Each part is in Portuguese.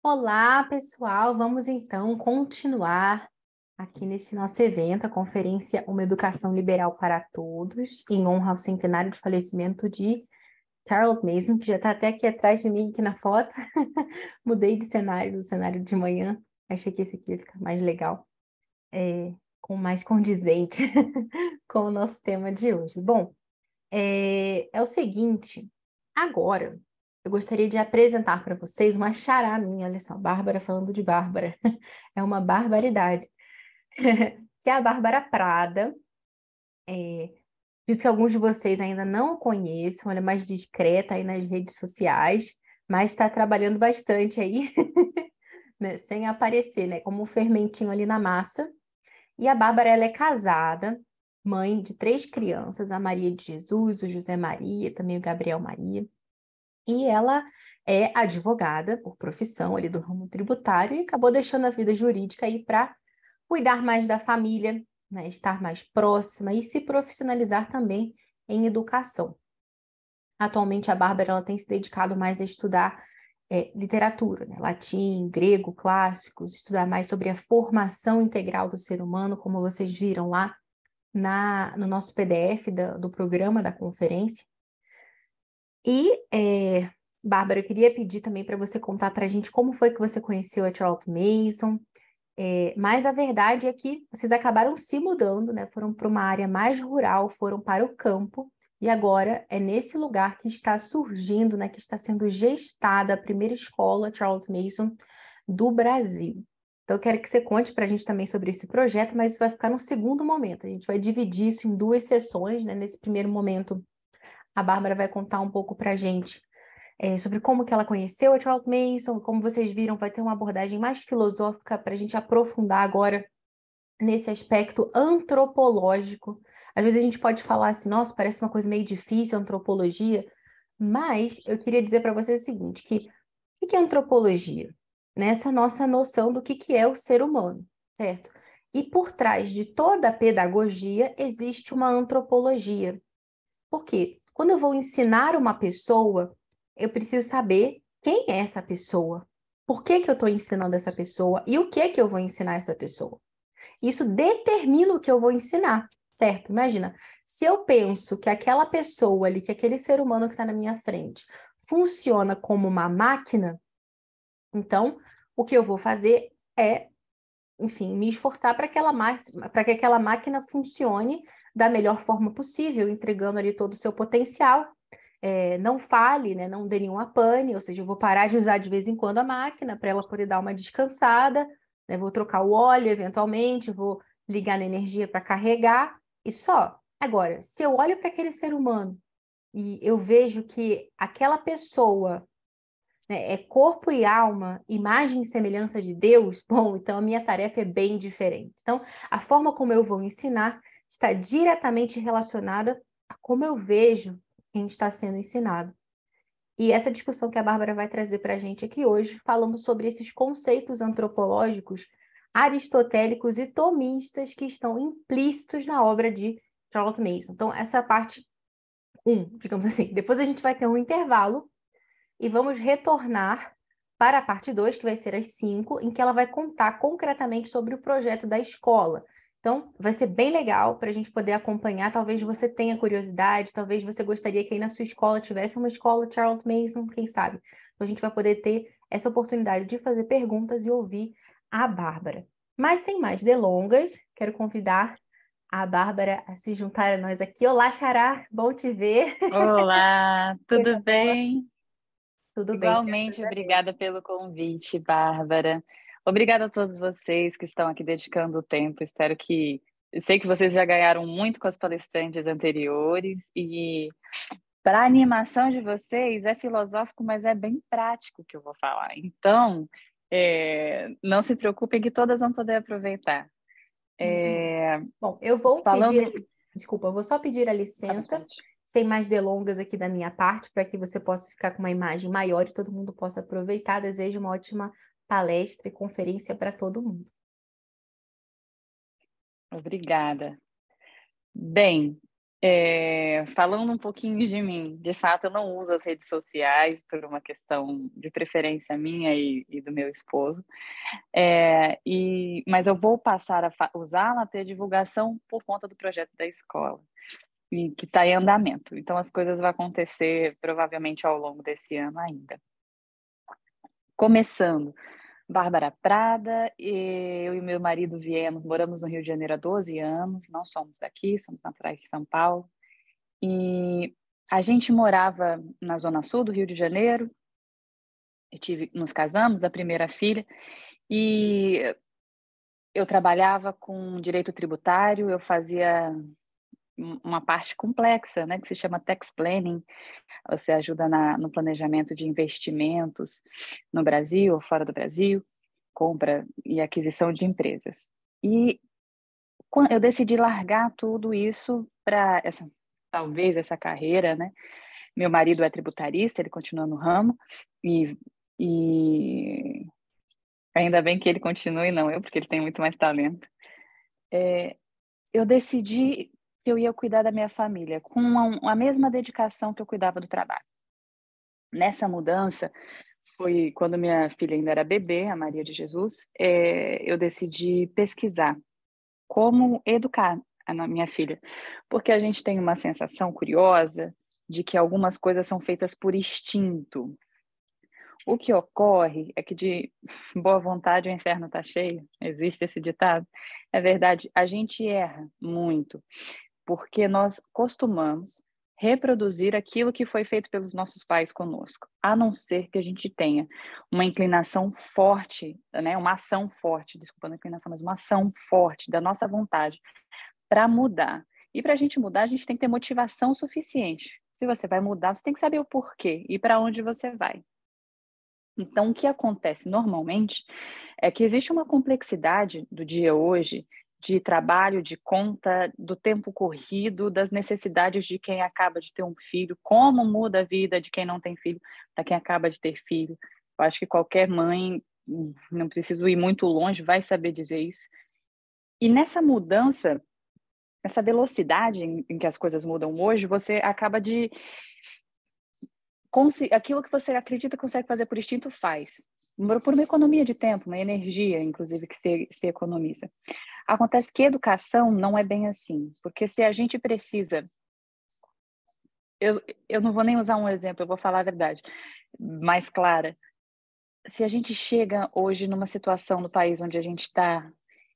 Olá, pessoal! Vamos então continuar aqui nesse nosso evento, a conferência Uma Educação Liberal para Todos, em honra ao centenário de falecimento de Charles Mason, que já está até aqui atrás de mim, aqui na foto. Mudei de cenário, do cenário de manhã. Achei que esse aqui ia ficar mais legal, mais condizente com o nosso tema de hoje. Bom, é o seguinte, agora eu gostaria de apresentar para vocês uma xará minha, olha só, Bárbara falando de Bárbara, é uma barbaridade, que é a Bárbara Prada. Acredito que alguns de vocês ainda não a conheçam, ela é mais discreta aí nas redes sociais, mas está trabalhando bastante aí, né, sem aparecer, né, como um fermentinho ali na massa. E a Bárbara, ela é casada, mãe de 3 crianças, a Maria de Jesus, o José Maria, também o Gabriel Maria. E ela é advogada por profissão ali do ramo tributário e acabou deixando a vida jurídica aí para cuidar mais da família, né, estar mais próxima e se profissionalizar também em educação. Atualmente a Bárbara ela tem se dedicado mais a estudar literatura, né, latim, grego, clássicos, estudar mais sobre a formação integral do ser humano, como vocês viram lá no nosso PDF do programa da conferência. E, Bárbara, eu queria pedir também para você contar para a gente como foi que você conheceu a Charles Mason, mas a verdade é que vocês acabaram se mudando, né? Foram para uma área mais rural, foram para o campo, e agora é nesse lugar que está surgindo, né? Que está sendo gestada a primeira escola Charles Mason do Brasil. Então, eu quero que você conte para a gente também sobre esse projeto, mas isso vai ficar no segundo momento. A gente vai dividir isso em 2 sessões, né? Nesse primeiro momento, a Bárbara vai contar um pouco para a gente sobre como que ela conheceu a Charles Mason. Como vocês viram, vai ter uma abordagem mais filosófica para a gente aprofundar agora nesse aspecto antropológico. Às vezes a gente pode falar assim, nossa, parece uma coisa meio difícil a antropologia, mas eu queria dizer para vocês o seguinte, que o que é antropologia? Nessa nossa noção do que é o ser humano, certo? E por trás de toda a pedagogia existe uma antropologia. Por quê? Quando eu vou ensinar uma pessoa, eu preciso saber quem é essa pessoa, por que que eu estou ensinando essa pessoa e o que que eu vou ensinar essa pessoa. Isso determina o que eu vou ensinar, certo? Imagina, se eu penso que aquela pessoa ali, que aquele ser humano que está na minha frente, funciona como uma máquina, então o que eu vou fazer é, enfim, me esforçar para que aquela máquina funcione da melhor forma possível, entregando ali todo o seu potencial. Não fale, né, não dê nenhuma pane, ou seja, eu vou parar de usar de vez em quando a máquina para ela poder dar uma descansada, né, vou trocar o óleo eventualmente, vou ligar na energia para carregar, e só. Agora, se eu olho para aquele ser humano e eu vejo que aquela pessoa, né, é corpo e alma, imagem e semelhança de Deus, bom, então a minha tarefa é bem diferente. Então, a forma como eu vou ensinar está diretamente relacionada a como eu vejo quem está sendo ensinado. E essa discussão que a Bárbara vai trazer para a gente aqui hoje, falando sobre esses conceitos antropológicos aristotélicos e tomistas que estão implícitos na obra de Charles Mason. Então, essa é a parte 1, digamos assim. Depois a gente vai ter um intervalo e vamos retornar para a parte 2, que vai ser às 5, em que ela vai contar concretamente sobre o projeto da escola. Então, vai ser bem legal para a gente poder acompanhar. Talvez você tenha curiosidade, talvez você gostaria que aí na sua escola tivesse uma escola Charles Mason, quem sabe? Então, a gente vai poder ter essa oportunidade de fazer perguntas e ouvir a Bárbara. Mas, sem mais delongas, quero convidar a Bárbara a se juntar a nós aqui. Olá, Xará, bom te ver. Olá, Coisa tudo boa. bem? Tudo bem, graças Igualmente, a Deus. obrigada pelo convite, Bárbara. Obrigada a todos vocês que estão aqui dedicando o tempo. Eu sei que vocês já ganharam muito com as palestrantes anteriores e para a animação de vocês é filosófico, mas é bem prático o que eu vou falar. Então, não se preocupem que todas vão poder aproveitar. Muito bom. É, Bom, eu vou falando, desculpa, eu vou só pedir a à licença, vontade. sem mais delongas aqui da minha parte, para que você possa ficar com uma imagem maior e todo mundo possa aproveitar. Desejo uma ótima palestra e conferência para todo mundo. Obrigada. Bem. Falando um pouquinho de mim, de fato, eu não uso as redes sociais por uma questão de preferência minha e do meu esposo, mas eu vou passar a usá-la para divulgação por conta do projeto da escola, e que está em andamento. Então, as coisas vão acontecer provavelmente ao longo desse ano ainda. Começando, Bárbara Prada, eu e meu marido moramos no Rio de Janeiro há 12 anos, não somos daqui, somos naturais de São Paulo. E a gente morava na zona sul do Rio de Janeiro, nos casamos, a primeira filha, e eu trabalhava com direito tributário, eu fazia uma parte complexa, né, que se chama tax planning. Você ajuda no planejamento de investimentos no Brasil ou fora do Brasil, compra e aquisição de empresas. E eu decidi largar tudo isso para talvez essa carreira, né? Meu marido é tributarista, ele continua no ramo, e ainda bem que ele continue, não eu, porque ele tem muito mais talento. Eu decidi que eu ia cuidar da minha família com a mesma dedicação que eu cuidava do trabalho. Nessa mudança, foi quando minha filha ainda era bebê, a Maria de Jesus, eu decidi pesquisar como educar a minha filha, porque a gente tem uma sensação curiosa de que algumas coisas são feitas por instinto. O que ocorre é que de boa vontade o inferno está cheio, existe esse ditado. É verdade, a gente erra muito, porque nós costumamos reproduzir aquilo que foi feito pelos nossos pais conosco, a não ser que a gente tenha uma inclinação forte, né? Uma ação forte, desculpa, não é inclinação, mas uma ação forte da nossa vontade para mudar. E para a gente mudar, a gente tem que ter motivação suficiente. Se você vai mudar, você tem que saber o porquê e para onde você vai. Então, o que acontece normalmente é que existe uma complexidade do dia hoje, de trabalho, de conta, do tempo corrido, das necessidades de quem acaba de ter um filho, como muda a vida de quem não tem filho para quem acaba de ter filho. Eu acho que qualquer mãe, não preciso ir muito longe, vai saber dizer isso. E nessa mudança, essa velocidade em que as coisas mudam hoje, você acaba de aquilo que você acredita que consegue fazer por instinto, faz. Por uma economia de tempo, uma energia, inclusive, que se economiza. Acontece que educação não é bem assim, porque se a gente precisa... Eu não vou nem usar um exemplo, eu vou falar a verdade mais clara. Se a gente chega hoje numa situação no país onde a gente está,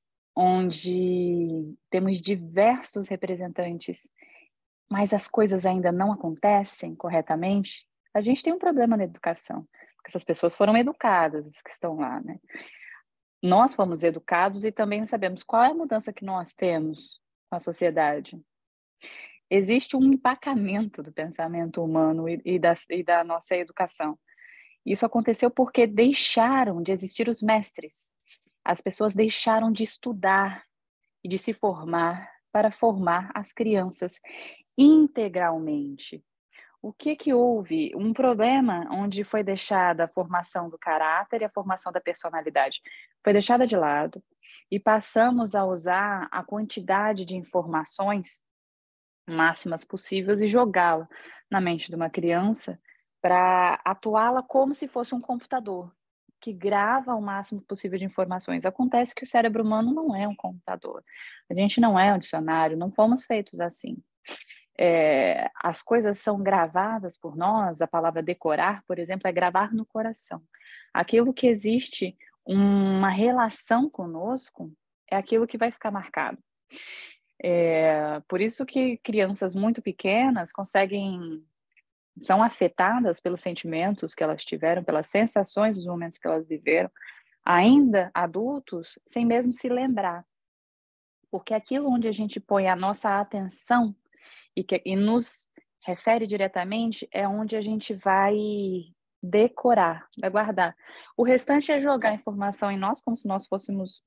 onde temos diversos representantes, mas as coisas ainda não acontecem corretamente, a gente tem um problema na educação, porque essas pessoas foram educadas, as que estão lá, né? Nós fomos educados e também não sabemos qual é a mudança que nós temos com a sociedade. Existe um empacamento do pensamento humano e da nossa educação. Isso aconteceu porque deixaram de existir os mestres. As pessoas deixaram de estudar e de se formar para formar as crianças integralmente. O que houve? Um problema onde foi deixada a formação do caráter e a formação da personalidade. Foi deixada de lado e passamos a usar a quantidade de informações máximas possíveis e jogá-la na mente de uma criança para atuá-la como se fosse um computador que grava o máximo possível de informações. Acontece que o cérebro humano não é um computador. A gente não é um dicionário, não fomos feitos assim. As coisas são gravadas por nós, a palavra decorar, por exemplo, é gravar no coração. Aquilo que existe uma relação conosco é aquilo que vai ficar marcado. Por isso que crianças muito pequenas são afetadas pelos sentimentos que elas tiveram, pelas sensações dos momentos que elas viveram, ainda adultos, sem mesmo se lembrar. Porque aquilo onde a gente põe a nossa atenção e nos refere diretamente é onde a gente vai decorar, vai guardar. O restante é jogar informação em nós como se nós fôssemos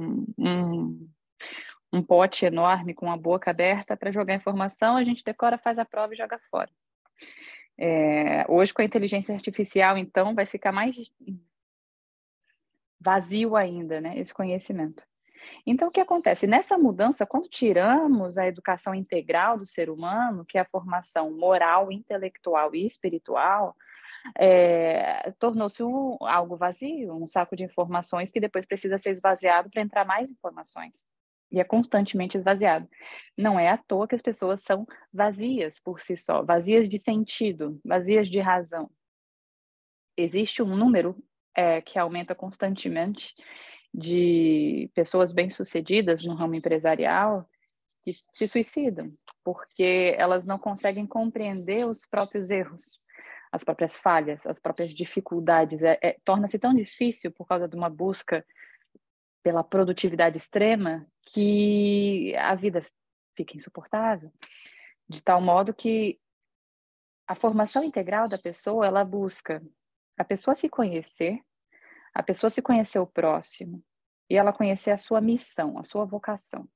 um pote enorme com a boca aberta para jogar informação, a gente decora, faz a prova e joga fora. Hoje, com a inteligência artificial, então, vai ficar mais vazio ainda, né, esse conhecimento. Então, o que acontece? Nessa mudança, quando tiramos a educação integral do ser humano, que é a formação moral, intelectual e espiritual, tornou-se algo vazio, um saco de informações que depois precisa ser esvaziado para entrar mais informações. E é constantemente esvaziado. Não é à toa que as pessoas são vazias por si só, vazias de sentido, vazias de razão. Existe um número que aumenta constantemente de pessoas bem-sucedidas no ramo empresarial que se suicidam, porque elas não conseguem compreender os próprios erros, as próprias falhas, as próprias dificuldades. Torna-se tão difícil por causa de uma busca pela produtividade extrema que a vida fica insuportável, de tal modo que a formação integral da pessoa, ela busca a pessoa se conhecer, a pessoa se conhecer o próximo e ela conhecer a sua missão, a sua vocação.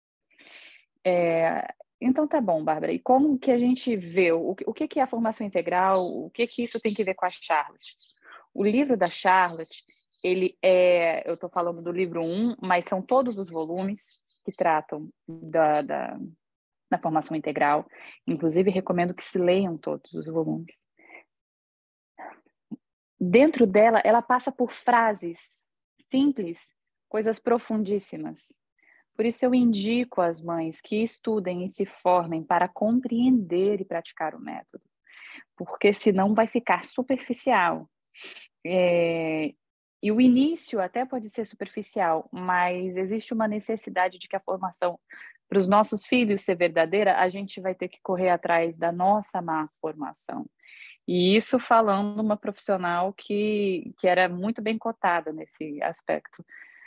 Então tá bom, Bárbara. E como que a gente vê o que é a formação integral? O que isso tem que ver com a Charlotte? O livro da Charlotte, eu estou falando do livro 1, mas são todos os volumes que tratam da formação integral. Inclusive, recomendo que se leiam todos os volumes. Dentro dela, ela passa por frases simples, coisas profundíssimas. Por isso eu indico às mães que estudem e se formem para compreender e praticar o método, porque senão vai ficar superficial. E o início até pode ser superficial, mas existe uma necessidade de que a formação para os nossos filhos ser verdadeira, a gente vai ter que correr atrás da nossa má formação. E isso falando uma profissional que era muito bem cotada nesse aspecto.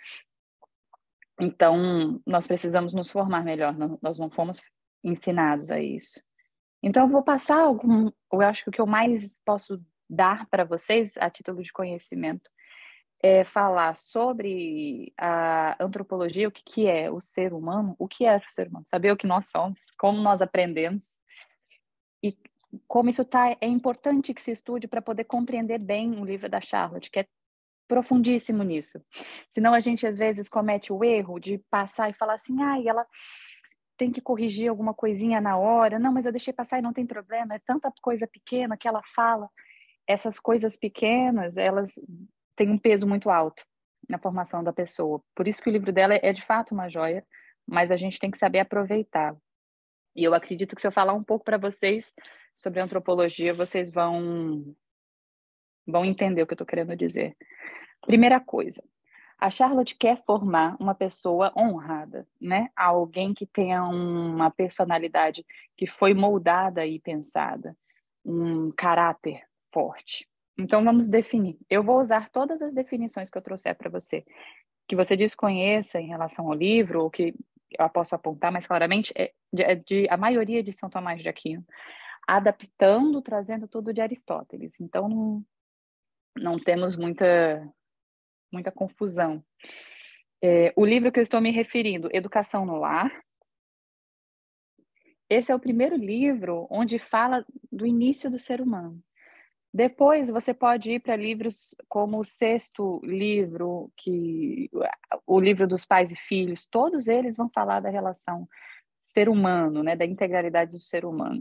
Então, nós precisamos nos formar melhor, nós não fomos ensinados a isso. Então, eu vou passar eu acho que o que eu mais posso dar para vocês, a título de conhecimento, é falar sobre a antropologia, o que é o ser humano, o que é o ser humano, saber o que nós somos, como nós aprendemos, e como isso é importante que se estude para poder compreender bem o livro da Charlotte, que é profundíssimo nisso. Senão a gente às vezes comete o erro de passar e falar assim, ela tem que corrigir alguma coisinha na hora, não, mas eu deixei passar e não tem problema, é tanta coisa pequena que ela fala. Essas coisas pequenas, elas têm um peso muito alto na formação da pessoa. Por isso que o livro dela é de fato uma joia, mas a gente tem que saber aproveitar. E eu acredito que se eu falar um pouco para vocês sobre antropologia, vocês vão entender o que eu estou querendo dizer. Primeira coisa, a Charlotte quer formar uma pessoa honrada, né? Alguém que tenha uma personalidade que foi moldada e pensada, um caráter forte. Então vamos definir. Eu vou usar todas as definições que eu trouxer para você, que você desconheça em relação ao livro, ou que eu posso apontar mais claramente, a maioria de São Tomás de Aquino, adaptando, trazendo tudo de Aristóteles. Então não temos muita confusão. O livro que eu estou me referindo, Educação no Lar. Esse é o primeiro livro onde fala do início do ser humano. Depois você pode ir para livros como o sexto livro, o livro dos pais e filhos, todos eles vão falar da relação ser humano, né, da integralidade do ser humano.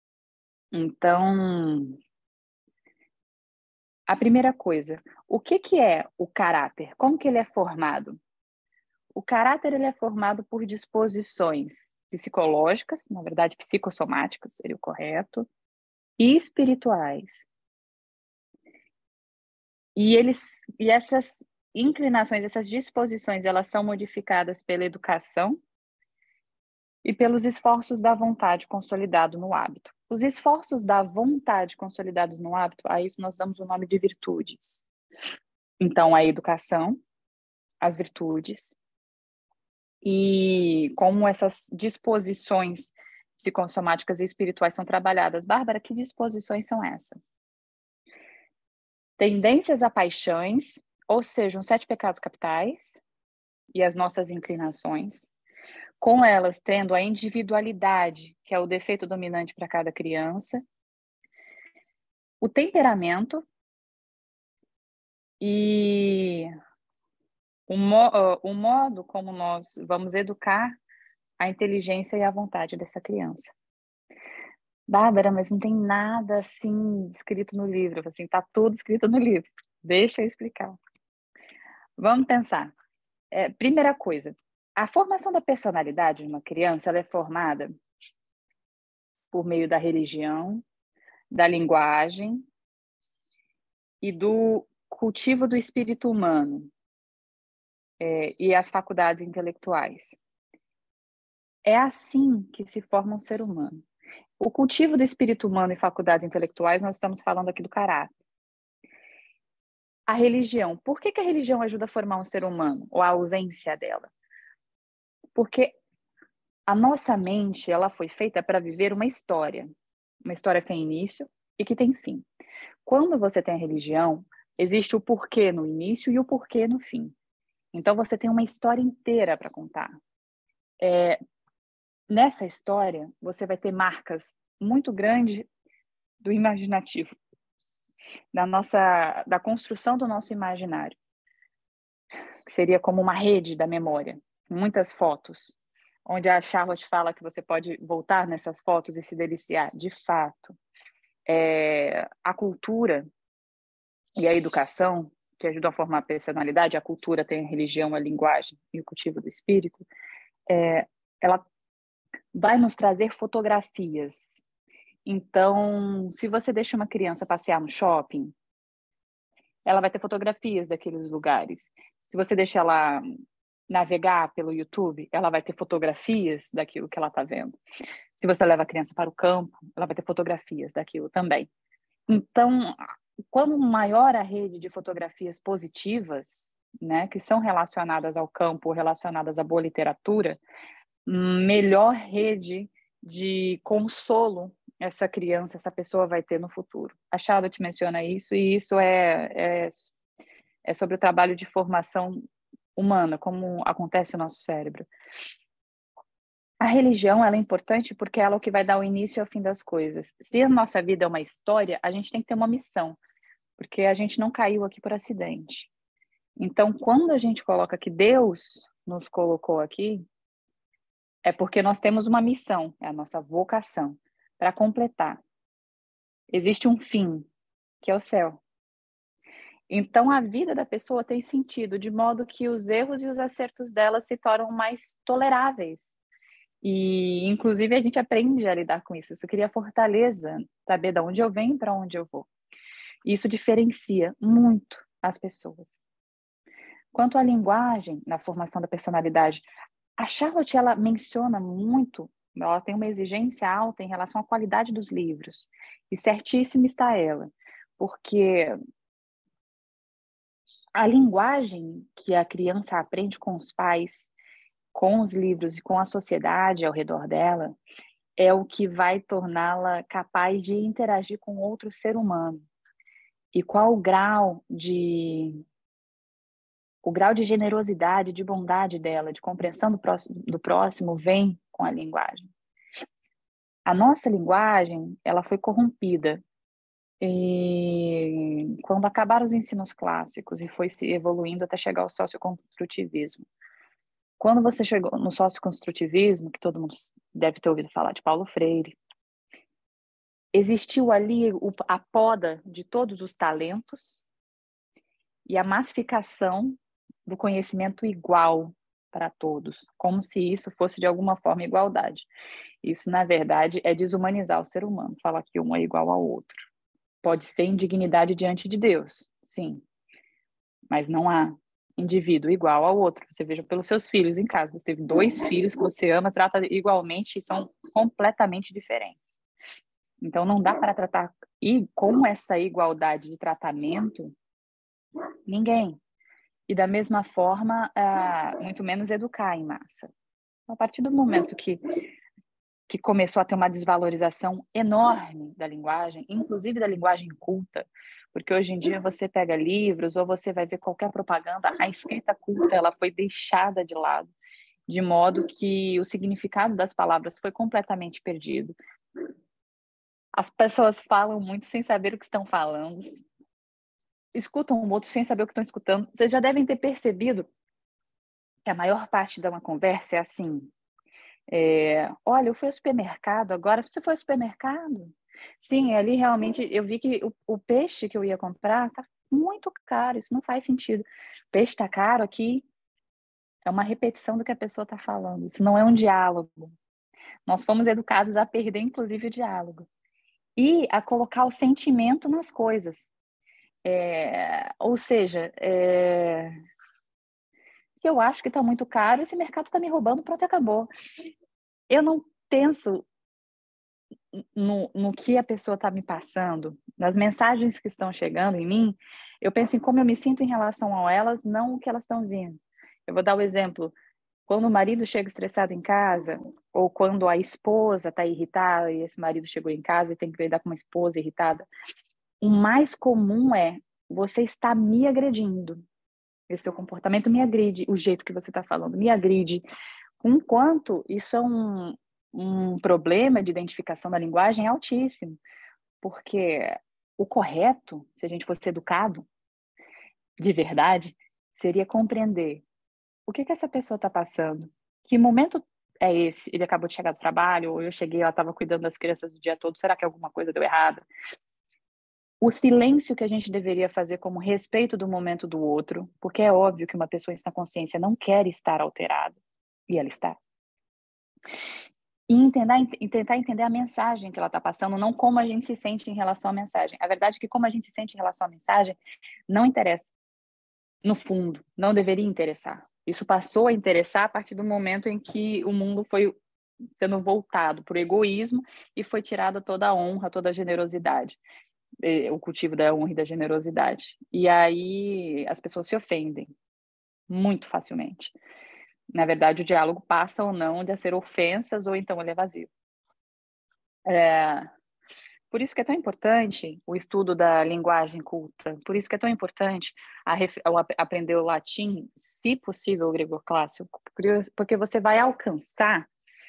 Então, a primeira coisa, o que é o caráter? Como que ele é formado? O caráter ele é formado por disposições psicológicas, na verdade psicossomáticas seria o correto, e espirituais. E essas inclinações, essas disposições, elas são modificadas pela educação e pelos esforços da vontade consolidado no hábito. Os esforços da vontade consolidados no hábito, a isso nós damos o nome de virtudes. Então, a educação, as virtudes, e como essas disposições psicossomáticas e espirituais são trabalhadas. Bárbara, que disposições são essas? Tendências a paixões, ou seja, os 7 pecados capitais e as nossas inclinações, com elas tendo a individualidade, que é o defeito dominante para cada criança, o temperamento e o modo como nós vamos educar a inteligência e a vontade dessa criança. Bárbara, mas não tem nada assim escrito no livro, assim, tá tudo escrito no livro. Deixa eu explicar. Vamos pensar. Primeira coisa, a formação da personalidade de uma criança, ela é formada por meio da religião, da linguagem e do cultivo do espírito humano, e as faculdades intelectuais. É assim que se forma um ser humano. O cultivo do espírito humano e faculdades intelectuais, nós estamos falando aqui do caráter. A religião. Por que a religião ajuda a formar um ser humano? Ou a ausência dela? Porque a nossa mente, ela foi feita para viver uma história. Uma história que tem início e que tem fim. Quando você tem a religião, existe o porquê no início e o porquê no fim. Então, você tem uma história inteira para contar. Nessa história, você vai ter marcas muito grandes do imaginativo, da construção do nosso imaginário, que seria como uma rede da memória, muitas fotos, onde a Charlotte fala que você pode voltar nessas fotos e se deliciar. De fato, a cultura e a educação, que ajudam a formar a personalidade, a cultura tem a religião, a linguagem e o cultivo do espírito, ela vai nos trazer fotografias. Então, se você deixa uma criança passear no shopping, ela vai ter fotografias daqueles lugares. Se você deixa ela navegar pelo YouTube, ela vai ter fotografias daquilo que ela está vendo. Se você leva a criança para o campo, ela vai ter fotografias daquilo também. Então, quanto maior a rede de fotografias positivas, né, que são relacionadas ao campo, relacionadas à boa literatura, melhor rede de consolo essa criança, essa pessoa vai ter no futuro. A Charlotte menciona isso, e isso é sobre o trabalho de formação humana, como acontece no nosso cérebro. A religião, ela é importante porque ela é o que vai dar o início ao fim das coisas. Se a nossa vida é uma história, a gente tem que ter uma missão, porque a gente não caiu aqui por acidente. Então, quando a gente coloca que Deus nos colocou aqui, é porque nós temos uma missão, é a nossa vocação, para completar. Existe um fim, que é o céu. Então, a vida da pessoa tem sentido, de modo que os erros e os acertos dela se tornam mais toleráveis. E, inclusive, a gente aprende a lidar com isso. Isso cria fortaleza, saber de onde eu venho e para onde eu vou. Isso diferencia muito as pessoas. Quanto à linguagem, na formação da personalidade, a Charlotte, ela menciona muito, ela tem uma exigência alta em relação à qualidade dos livros. E certíssima está ela, porque a linguagem que a criança aprende com os pais, com os livros e com a sociedade ao redor dela, é o que vai torná-la capaz de interagir com outro ser humano. E qual o grau de generosidade, de bondade dela, de compreensão do próximo, vem com a linguagem. A nossa linguagem, ela foi corrompida. E quando acabaram os ensinos clássicos e foi se evoluindo até chegar ao socioconstrutivismo. Quando você chegou no socioconstrutivismo, que todo mundo deve ter ouvido falar de Paulo Freire, existiu ali a poda de todos os talentos e a massificação do conhecimento igual para todos, como se isso fosse de alguma forma igualdade. Isso, na verdade, é desumanizar o ser humano, falar que um é igual ao outro. Pode ser indignidade diante de Deus, sim, mas não há indivíduo igual ao outro. Você veja pelos seus filhos em casa. Você teve 2 filhos que você ama, trata igualmente e são completamente diferentes. Então, não dá para tratar com essa igualdade de tratamento ninguém. E, da mesma forma, muito menos educar em massa. A partir do momento que começou a ter uma desvalorização enorme da linguagem, inclusive da linguagem culta, porque hoje em dia você pega livros ou você vai ver qualquer propaganda, a escrita culta ela foi deixada de lado, de modo que o significado das palavras foi completamente perdido. As pessoas falam muito sem saber o que estão falando, escutam o outro sem saber o que estão escutando. Vocês já devem ter percebido que a maior parte de uma conversa é assim, olha, eu fui ao supermercado agora, você foi ao supermercado? Sim, ali realmente eu vi que o peixe que eu ia comprar tá muito caro, isso não faz sentido. O peixe tá caro aqui, é uma repetição do que a pessoa está falando, isso não é um diálogo. Nós fomos educados a perder, inclusive, o diálogo. E a colocar o sentimento nas coisas. Ou seja, se eu acho que está muito caro, esse mercado está me roubando, pronto, acabou. Eu não penso no que a pessoa está me passando, nas mensagens que estão chegando em mim, eu penso em como eu me sinto em relação a elas, não o que elas estão vindo. Eu vou dar o exemplo. Quando o marido chega estressado em casa, ou quando a esposa está irritada e esse marido chegou em casa e tem que lidar com uma esposa irritada, o mais comum é você está me agredindo. Esse seu comportamento me agride, o jeito que você está falando me agride. Enquanto isso é um problema de identificação da linguagem altíssimo, porque o correto, se a gente fosse educado de verdade, seria compreender o que essa pessoa está passando, que momento é esse? Ele acabou de chegar do trabalho, ou eu cheguei, ela estava cuidando das crianças o dia todo, será que alguma coisa deu errado? O silêncio que a gente deveria fazer como respeito do momento do outro, porque é óbvio que uma pessoa em sã consciência não quer estar alterada, e ela está. E tentar entender a mensagem que ela está passando, não como a gente se sente em relação à mensagem. A verdade é que como a gente se sente em relação à mensagem, não interessa. No fundo, não deveria interessar. Isso passou a interessar a partir do momento em que o mundo foi sendo voltado para o egoísmo e foi tirada toda a honra, toda a generosidade, o cultivo da honra e da generosidade. E aí as pessoas se ofendem muito facilmente. Na verdade, o diálogo passa ou não de a ser ofensas ou então ele é vazio. Por isso que é tão importante o estudo da linguagem culta, por isso que é tão importante aprender o latim, se possível o grego clássico, porque você vai alcançar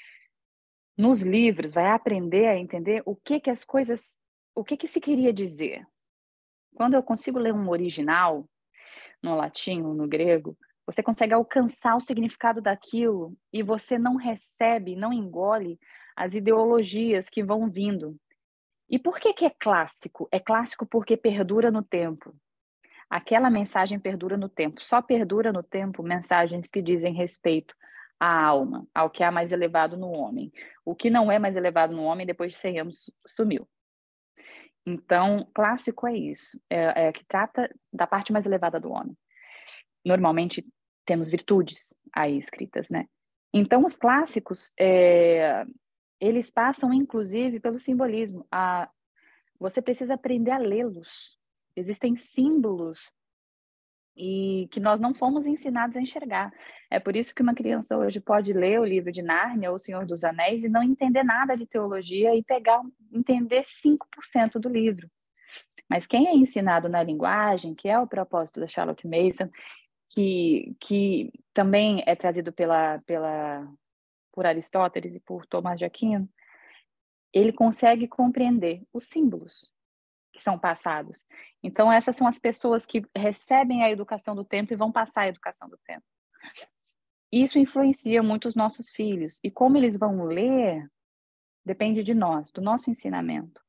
nos livros, vai aprender a entender o que as coisas, o que se queria dizer. Quando eu consigo ler um original, no latim ou no grego, você consegue alcançar o significado daquilo e você não recebe, não engole as ideologias que vão vindo. E por que é clássico? É clássico porque perdura no tempo. Aquela mensagem perdura no tempo. Só perdura no tempo mensagens que dizem respeito à alma, ao que há mais elevado no homem. O que não é mais elevado no homem, depois de 100 anos, sumiu. Então, clássico é isso. É que trata da parte mais elevada do homem. Normalmente, temos virtudes aí escritas, né? Então, os clássicos, eles passam, inclusive, pelo simbolismo. Você precisa aprender a lê-los. Existem símbolos e que nós não fomos ensinados a enxergar. É por isso que uma criança hoje pode ler o livro de Nárnia ou O Senhor dos Anéis e não entender nada de teologia e entender 5% do livro. Mas quem é ensinado na linguagem, que é o propósito da Charlotte Mason, que também é trazido por Aristóteles e por Tomás de Aquino, ele consegue compreender os símbolos que são passados. Então, essas são as pessoas que recebem a educação do tempo e vão passar a educação do tempo. Isso influencia muito os nossos filhos. E como eles vão ler, depende de nós, do nosso ensinamento.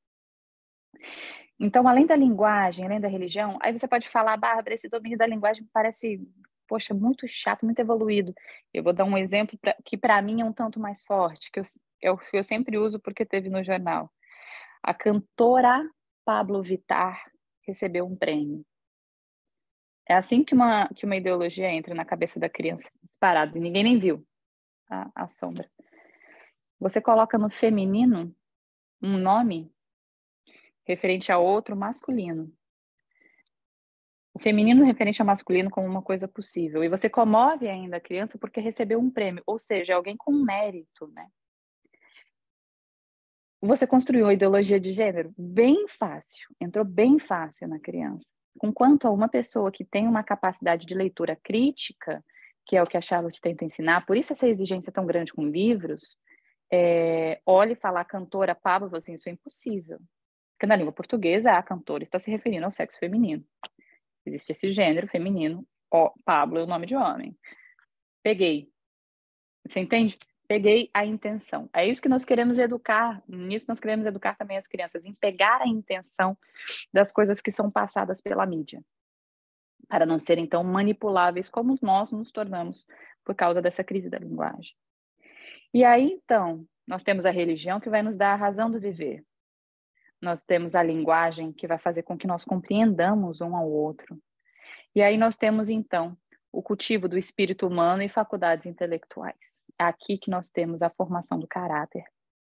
Então, além da linguagem, além da religião, aí você pode falar, Bárbara, esse domínio da linguagem parece, poxa, muito chato, muito evoluído. Eu vou dar um exemplo que para mim é um tanto mais forte, que eu sempre uso porque teve no jornal. A cantora Pablo Vittar recebeu um prêmio. É assim que uma ideologia entra na cabeça da criança, disparado, e ninguém nem viu a sombra. Você coloca no feminino um nome referente a outro masculino. O feminino referente ao masculino como uma coisa possível. E você comove ainda a criança porque recebeu um prêmio, ou seja, alguém com mérito, né? Você construiu a ideologia de gênero bem fácil, entrou bem fácil na criança. Enquanto a uma pessoa que tem uma capacidade de leitura crítica, que é o que a Charlotte tenta ensinar, por isso essa exigência tão grande com livros, olhe falar cantora Pablo, assim, isso é impossível. Porque na língua portuguesa, a cantora está se referindo ao sexo feminino. Existe esse gênero feminino, Pablo é o nome de homem. Peguei. Você entende? Peguei a intenção. É isso que nós queremos educar. Nisso nós queremos educar também as crianças, em pegar a intenção das coisas que são passadas pela mídia, para não serem tão manipuláveis como nós nos tornamos por causa dessa crise da linguagem. E aí, então, nós temos a religião que vai nos dar a razão do viver. Nós temos a linguagem que vai fazer com que nós compreendamos um ao outro. E aí nós temos, então, o cultivo do espírito humano e faculdades intelectuais. É aqui que nós temos a formação do caráter.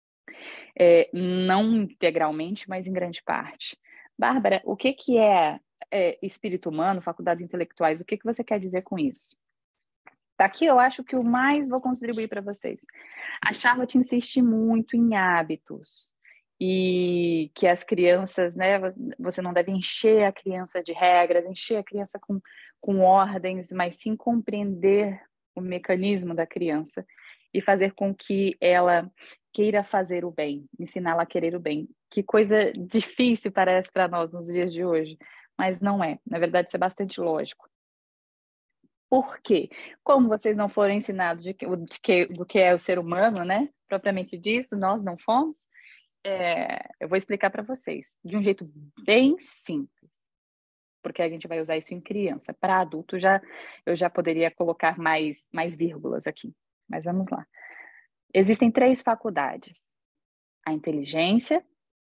Não integralmente, mas em grande parte. Bárbara, o que é espírito humano, faculdades intelectuais? O que você quer dizer com isso? Daqui eu acho que o mais vou contribuir para vocês. A Charlotte insiste muito em hábitos e que as crianças, né, você não deve encher a criança de regras, encher a criança com ordens, mas sim compreender o mecanismo da criança e fazer com que ela queira fazer o bem, ensiná-la a querer o bem. Que coisa difícil parece para nós nos dias de hoje, mas não é. Na verdade, isso é bastante lógico. Por quê? Como vocês não foram ensinados do que é o ser humano, né? Propriamente disso, nós não fomos. Eu vou explicar para vocês de um jeito bem simples, porque a gente vai usar isso em criança. Para adulto, eu já poderia colocar mais vírgulas aqui, mas vamos lá. Existem 3 faculdades: a inteligência,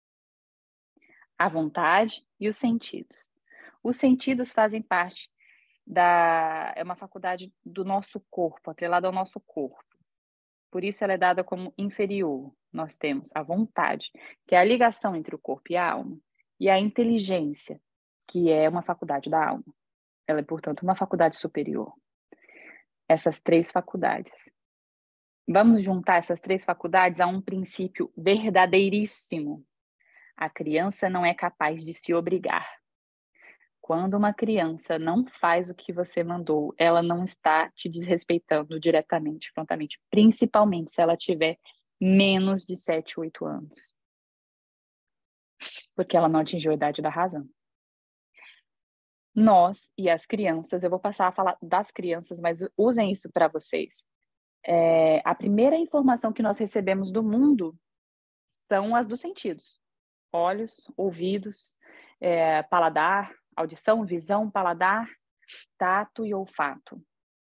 a vontade e os sentidos. Os sentidos fazem parte é uma faculdade do nosso corpo, atrelada ao nosso corpo. Por isso ela é dada como inferior. Nós temos a vontade, que é a ligação entre o corpo e a alma, e a inteligência, que é uma faculdade da alma. Ela é, portanto, uma faculdade superior. Essas 3 faculdades. Vamos juntar essas 3 faculdades a um princípio verdadeiríssimo. A criança não é capaz de se obrigar. Quando uma criança não faz o que você mandou, ela não está te desrespeitando diretamente, prontamente, principalmente se ela tiver menos de 7, 8 anos. Porque ela não atingiu a idade da razão. Nós e as crianças, eu vou passar a falar das crianças, mas usem isso para vocês. A primeira informação que nós recebemos do mundo são as dos sentidos. Olhos, ouvidos, paladar, audição, visão, paladar, tato e olfato.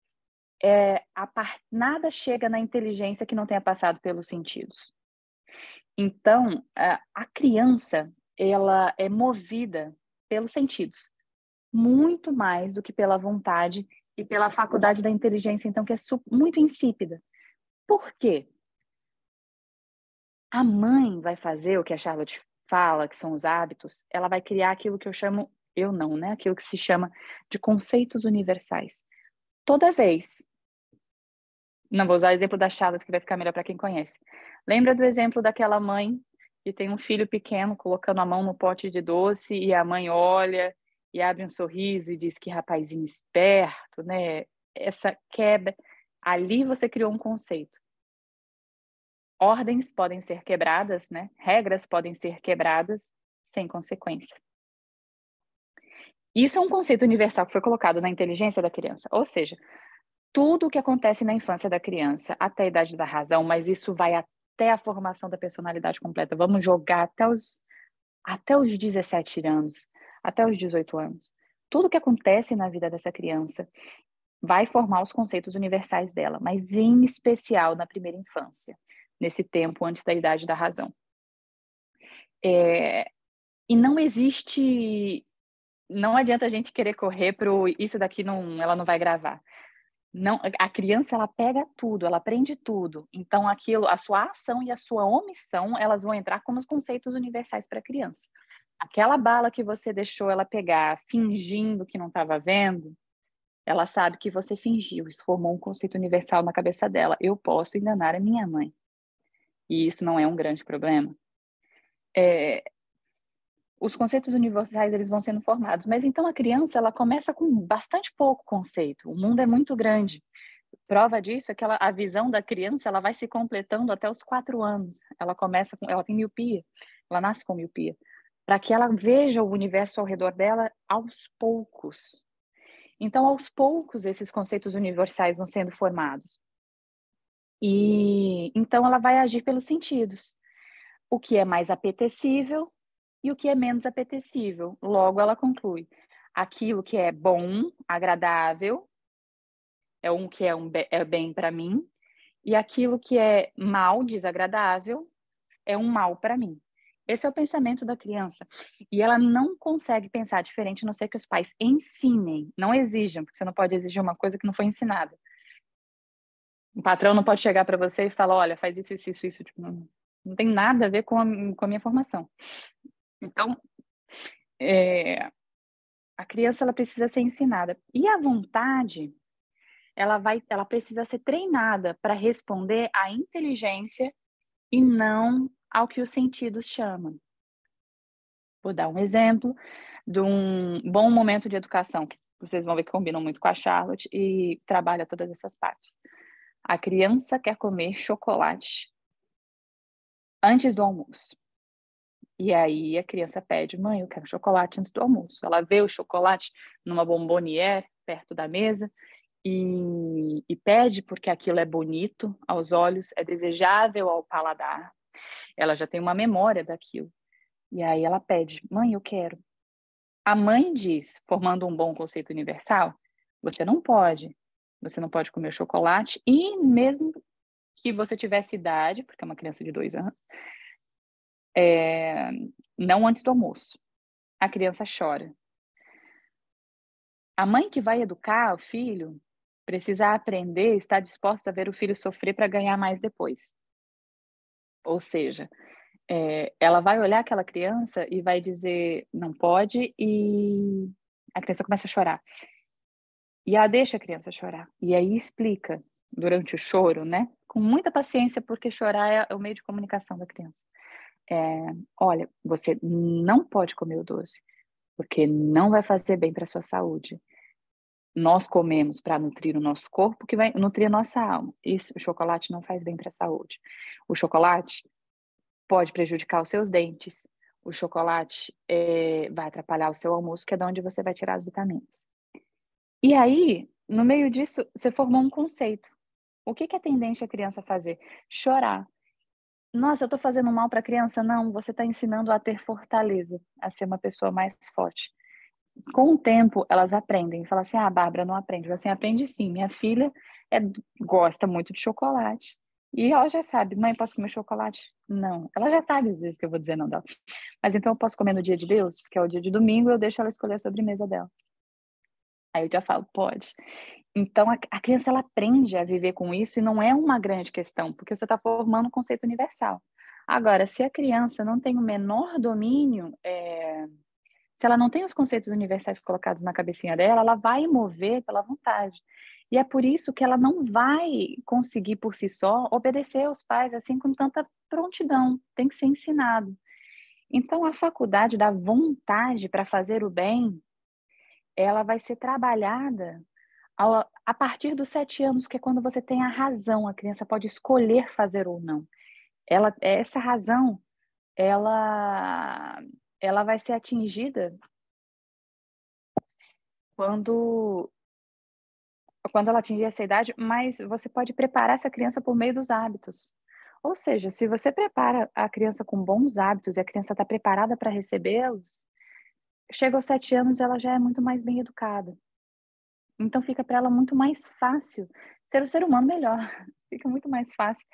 Nada chega na inteligência que não tenha passado pelos sentidos. Então, a criança, ela é movida pelos sentidos, muito mais do que pela vontade e pela faculdade da inteligência, então, que é muito insípida. Por quê? A mãe vai fazer o que a Charlotte fala, que são os hábitos, ela vai criar aquilo que aquilo que se chama de conceitos universais. Toda vez. Não vou usar o exemplo da Charlotte, que vai ficar melhor para quem conhece. Lembra do exemplo daquela mãe que tem um filho pequeno colocando a mão no pote de doce e a mãe olha e abre um sorriso e diz que rapazinho esperto, né? Essa quebra. Ali você criou um conceito. Ordens podem ser quebradas, né? Regras podem ser quebradas sem consequência. Isso é um conceito universal que foi colocado na inteligência da criança. Ou seja, tudo o que acontece na infância da criança até a idade da razão, mas isso vai até a formação da personalidade completa. Vamos jogar até os 17 anos, até os 18 anos. Tudo o que acontece na vida dessa criança vai formar os conceitos universais dela, mas em especial na primeira infância, nesse tempo antes da idade da razão. E não existe... Não adianta a gente querer correr para isso daqui, ela não vai gravar. Não, a criança, ela pega tudo, ela aprende tudo. Então, aquilo, a sua ação e a sua omissão, elas vão entrar como os conceitos universais para a criança. Aquela bala que você deixou ela pegar, fingindo que não estava vendo, ela sabe que você fingiu. Isso formou um conceito universal na cabeça dela. Eu posso enganar a minha mãe. E isso não é um grande problema. Os conceitos universais, eles vão sendo formados. Mas então a criança, ela começa com bastante pouco conceito. O mundo é muito grande. Prova disso é que a visão da criança, ela vai se completando até os 4 anos. Ela tem miopia. Ela nasce com miopia. Para que ela veja o universo ao redor dela aos poucos. Então, aos poucos, esses conceitos universais vão sendo formados. E então ela vai agir pelos sentidos. O que é mais apetecível e o que é menos apetecível. Logo, ela conclui: aquilo que é bom, agradável, é bem para mim, e aquilo que é mal, desagradável, é um mal para mim. Esse é o pensamento da criança. E ela não consegue pensar diferente, a não ser que os pais ensinem, não exijam, porque você não pode exigir uma coisa que não foi ensinada. O patrão não pode chegar para você e falar: olha, faz isso, isso, isso, isso. Tipo, não tem nada a ver com a minha formação. Então, a criança ela precisa ser ensinada. E a vontade, ela precisa ser treinada para responder à inteligência e não ao que os sentidos chamam. Vou dar um exemplo de um bom momento de educação, que vocês vão ver que combinam muito com a Charlotte e trabalha todas essas partes. A criança quer comer chocolate antes do almoço. E aí a criança pede: mãe, eu quero chocolate antes do almoço. Ela vê o chocolate numa bombonière perto da mesa e pede porque aquilo é bonito aos olhos, é desejável ao paladar. Ela já tem uma memória daquilo. E aí ela pede: mãe, eu quero. A mãe diz, formando um bom conceito universal: você não pode. Você não pode comer chocolate, e mesmo que você tivesse idade, porque é uma criança de 2 anos, não antes do almoço. A criança chora. A mãe que vai educar o filho precisa aprender, estar disposta a ver o filho sofrer para ganhar mais depois. Ou seja, ela vai olhar aquela criança e vai dizer não pode, e a criança começa a chorar. E ela deixa a criança chorar. E aí explica durante o choro, né? Com muita paciência, porque chorar é o meio de comunicação da criança. Olha, você não pode comer o doce, porque não vai fazer bem para a sua saúde. Nós comemos para nutrir o nosso corpo, que vai nutrir a nossa alma. Isso, o chocolate não faz bem para a saúde. O chocolate pode prejudicar os seus dentes. O chocolate vai atrapalhar o seu almoço, que é de onde você vai tirar as vitaminas. E aí, no meio disso, você formou um conceito. O que é tendente a criança fazer? Chorar. Nossa, eu estou fazendo mal para a criança? Não, você está ensinando a ter fortaleza, a ser uma pessoa mais forte. Com o tempo, elas aprendem. Fala assim: ah, Bárbara não aprende. Assim, aprende sim. Minha filha gosta muito de chocolate. E ela já sabe: mãe, posso comer chocolate? Não. Ela já sabe às vezes que eu vou dizer não dela. Mas então eu posso comer no dia de Deus, que é o dia de domingo, eu deixo ela escolher a sobremesa dela. Aí eu já falo: pode. Então a criança ela aprende a viver com isso, e não é uma grande questão, porque você está formando um conceito universal. Agora, se a criança não tem o menor domínio, se ela não tem os conceitos universais colocados na cabecinha dela, ela vai mover pela vontade. E é por isso que ela não vai conseguir por si só obedecer aos pais assim com tanta prontidão. Tem que ser ensinado. Então, a faculdade da vontade para fazer o bem, ela vai ser trabalhada a partir dos 7 anos, que é quando você tem a razão. A criança pode escolher fazer ou não. Essa razão, ela vai ser atingida quando ela atingir essa idade, mas você pode preparar essa criança por meio dos hábitos. Ou seja, se você prepara a criança com bons hábitos e a criança está preparada para recebê-los, chega aos 7 anos, ela já é muito mais bem educada. Então fica para ela muito mais fácil ser um ser humano melhor. Fica muito mais fácil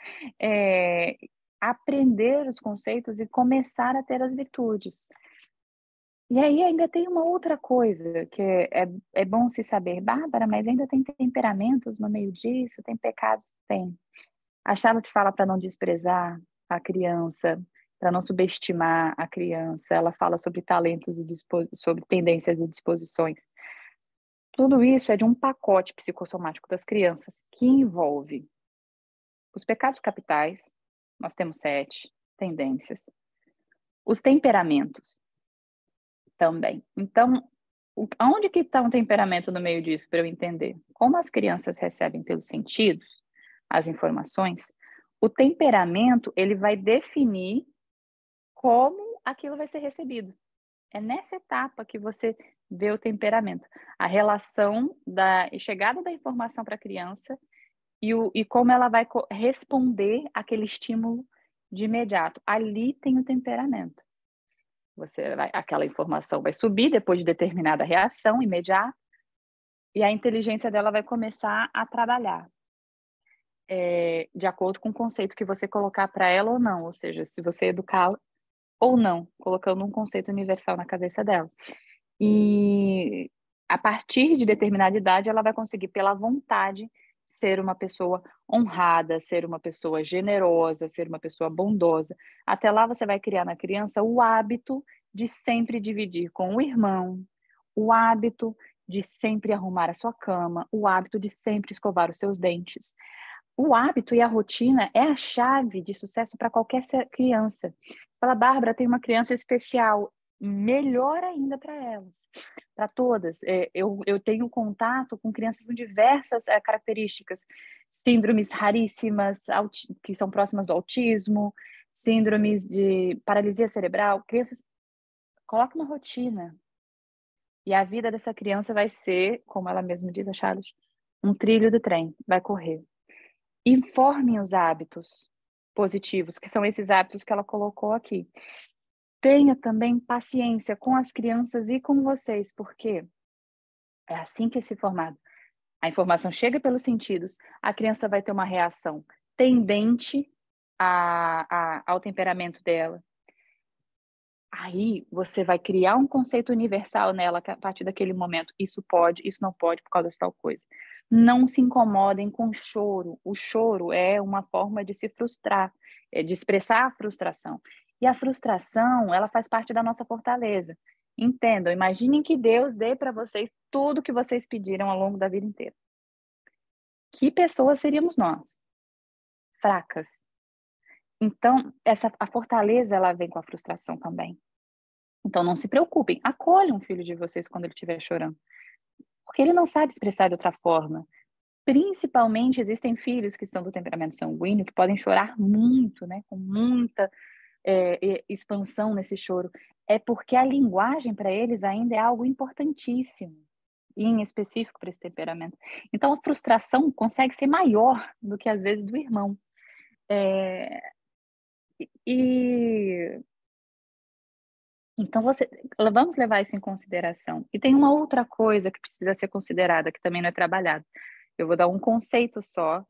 aprender os conceitos e começar a ter as virtudes. E aí ainda tem uma outra coisa que é bom se saber: Bárbara, mas ainda tem temperamentos no meio disso? Tem pecados? Tem. A Charlotte fala para não desprezar a criança, para não subestimar a criança. Ela fala sobre talentos e sobre tendências e disposições. Tudo isso é de um pacote psicossomático das crianças, que envolve os pecados capitais. Nós temos 7 tendências. Os temperamentos também. Então, onde que está um temperamento no meio disso, para eu entender? Como as crianças recebem pelos sentidos as informações, o temperamento ele vai definir como aquilo vai ser recebido. É nessa etapa que você ver o temperamento, a relação da chegada da informação para a criança e como ela vai responder àquele estímulo de imediato. Ali tem o temperamento. Aquela informação vai subir depois de determinada reação imediata e a inteligência dela vai começar a trabalhar de acordo com o conceito que você colocar para ela ou não, ou seja, se você educá-la ou não, colocando um conceito universal na cabeça dela. E a partir de determinada idade, ela vai conseguir, pela vontade, ser uma pessoa honrada, ser uma pessoa generosa, ser uma pessoa bondosa. Até lá, você vai criar na criança o hábito de sempre dividir com o irmão, o hábito de sempre arrumar a sua cama, o hábito de sempre escovar os seus dentes. O hábito e a rotina é a chave de sucesso para qualquer criança. Fala, Bárbara, tem uma criança especial. Melhor ainda para elas, para todas. Eu tenho contato com crianças com diversas características, síndromes raríssimas, que são próximas do autismo, síndromes de paralisia cerebral. Crianças, coloca uma rotina. E a vida dessa criança vai ser, como ela mesma diz, a Charlotte, um trilho do trem, vai correr. Informem os hábitos positivos, que são esses hábitos que ela colocou aqui. Tenha também paciência com as crianças e com vocês, porque é assim que é se formado. A informação chega pelos sentidos, a criança vai ter uma reação tendente ao temperamento dela. Aí você vai criar um conceito universal nela a partir daquele momento. Isso pode, isso não pode por causa de tal coisa. Não se incomodem com choro. O choro é uma forma de se frustrar, de expressar a frustração. E a frustração, ela faz parte da nossa fortaleza. Entendam, imaginem que Deus dê para vocês tudo que vocês pediram ao longo da vida inteira. Que pessoas seríamos nós? Fracas. Então, a fortaleza, ela vem com a frustração também. Então, não se preocupem, acolham o filho de vocês quando ele estiver chorando. Porque ele não sabe expressar de outra forma. Principalmente, existem filhos que são do temperamento sanguíneo, que podem chorar muito, né? Com muita expansão nesse choro. É porque a linguagem para eles ainda é algo importantíssimo, e em específico para esse temperamento. Então, a frustração consegue ser maior do que, às vezes, do irmão. Então, vamos levar isso em consideração. E tem uma outra coisa que precisa ser considerada, que também não é trabalhada. Eu vou dar um conceito só,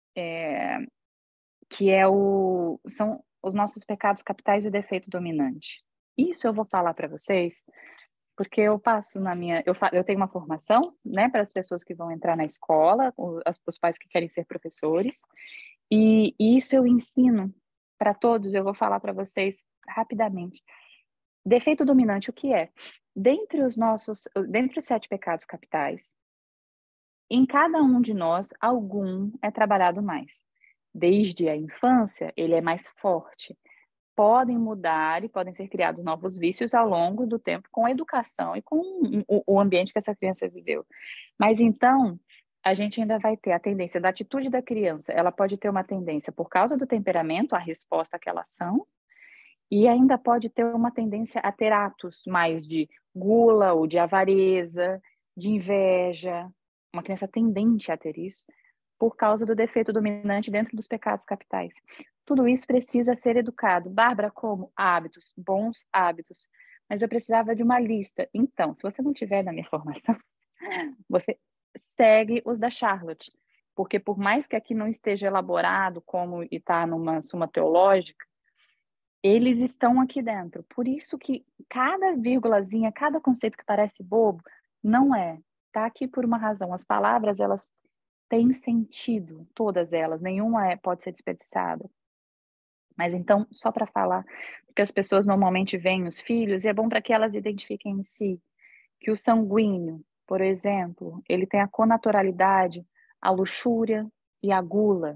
que são os nossos pecados capitais e o defeito dominante. Isso eu vou falar para vocês, porque eu passo eu tenho uma formação, né, para as pessoas que vão entrar na escola, os pais que querem ser professores, e isso eu ensino para todos, eu vou falar para vocês rapidamente. Defeito dominante, o que é? Dentre os 7 pecados capitais, em cada um de nós, algum é trabalhado mais. Desde a infância, ele é mais forte. Podem mudar e podem ser criados novos vícios ao longo do tempo com a educação e com o ambiente que essa criança viveu. Mas então, a gente ainda vai ter a tendência da atitude da criança. Ela pode ter uma tendência por causa do temperamento, a resposta àquela ação, e ainda pode ter uma tendência a ter atos mais de gula ou de avareza, de inveja, uma criança tendente a ter isso, por causa do defeito dominante dentro dos pecados capitais. Tudo isso precisa ser educado. Bárbara, como? Hábitos, bons hábitos. Mas eu precisava de uma lista. Então, se você não tiver na minha formação, você segue os da Charlotte. Porque por mais que aqui não esteja elaborado como está numa suma teológica, eles estão aqui dentro. Por isso que cada vírgulazinha, cada conceito que parece bobo, não é. Está aqui por uma razão. As palavras, elas têm sentido, todas elas. Nenhuma pode ser desperdiçada. Mas então, só para falar, porque as pessoas normalmente veem os filhos, e é bom para que elas identifiquem em si que o sanguíneo, por exemplo, ele tem a connaturalidade, a luxúria e a gula.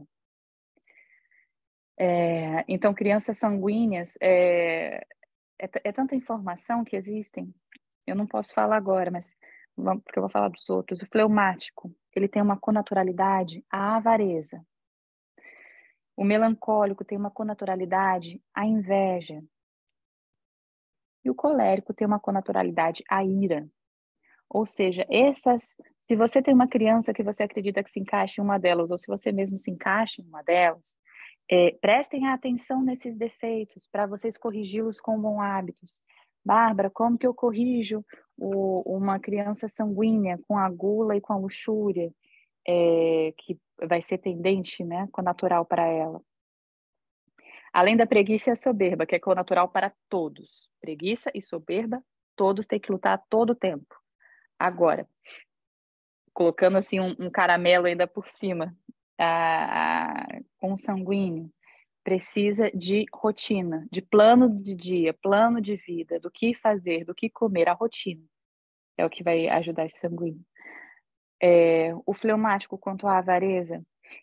Então, crianças sanguíneas, é tanta informação que existem, eu não posso falar agora, mas porque eu vou falar dos outros. O fleumático, ele tem uma connaturalidade à avareza. O melancólico tem uma connaturalidade à inveja. E o colérico tem uma connaturalidade à ira. Ou seja, se você tem uma criança que você acredita que se encaixa em uma delas, ou se você mesmo se encaixa em uma delas, prestem atenção nesses defeitos para vocês corrigi-los com bons hábitos. Bárbara, como que eu corrijo uma criança sanguínea com a gula e com a luxúria, que vai ser tendente, né, natural para ela? Além da preguiça e a soberba, que é natural para todos. Preguiça e soberba, todos têm que lutar todo o tempo. Agora, colocando assim um caramelo ainda por cima, com sanguíneo, precisa de rotina, de plano de dia, plano de vida, do que fazer, do que comer, a rotina. É o que vai ajudar esse sanguíneo. O fleumático, quanto à avareza,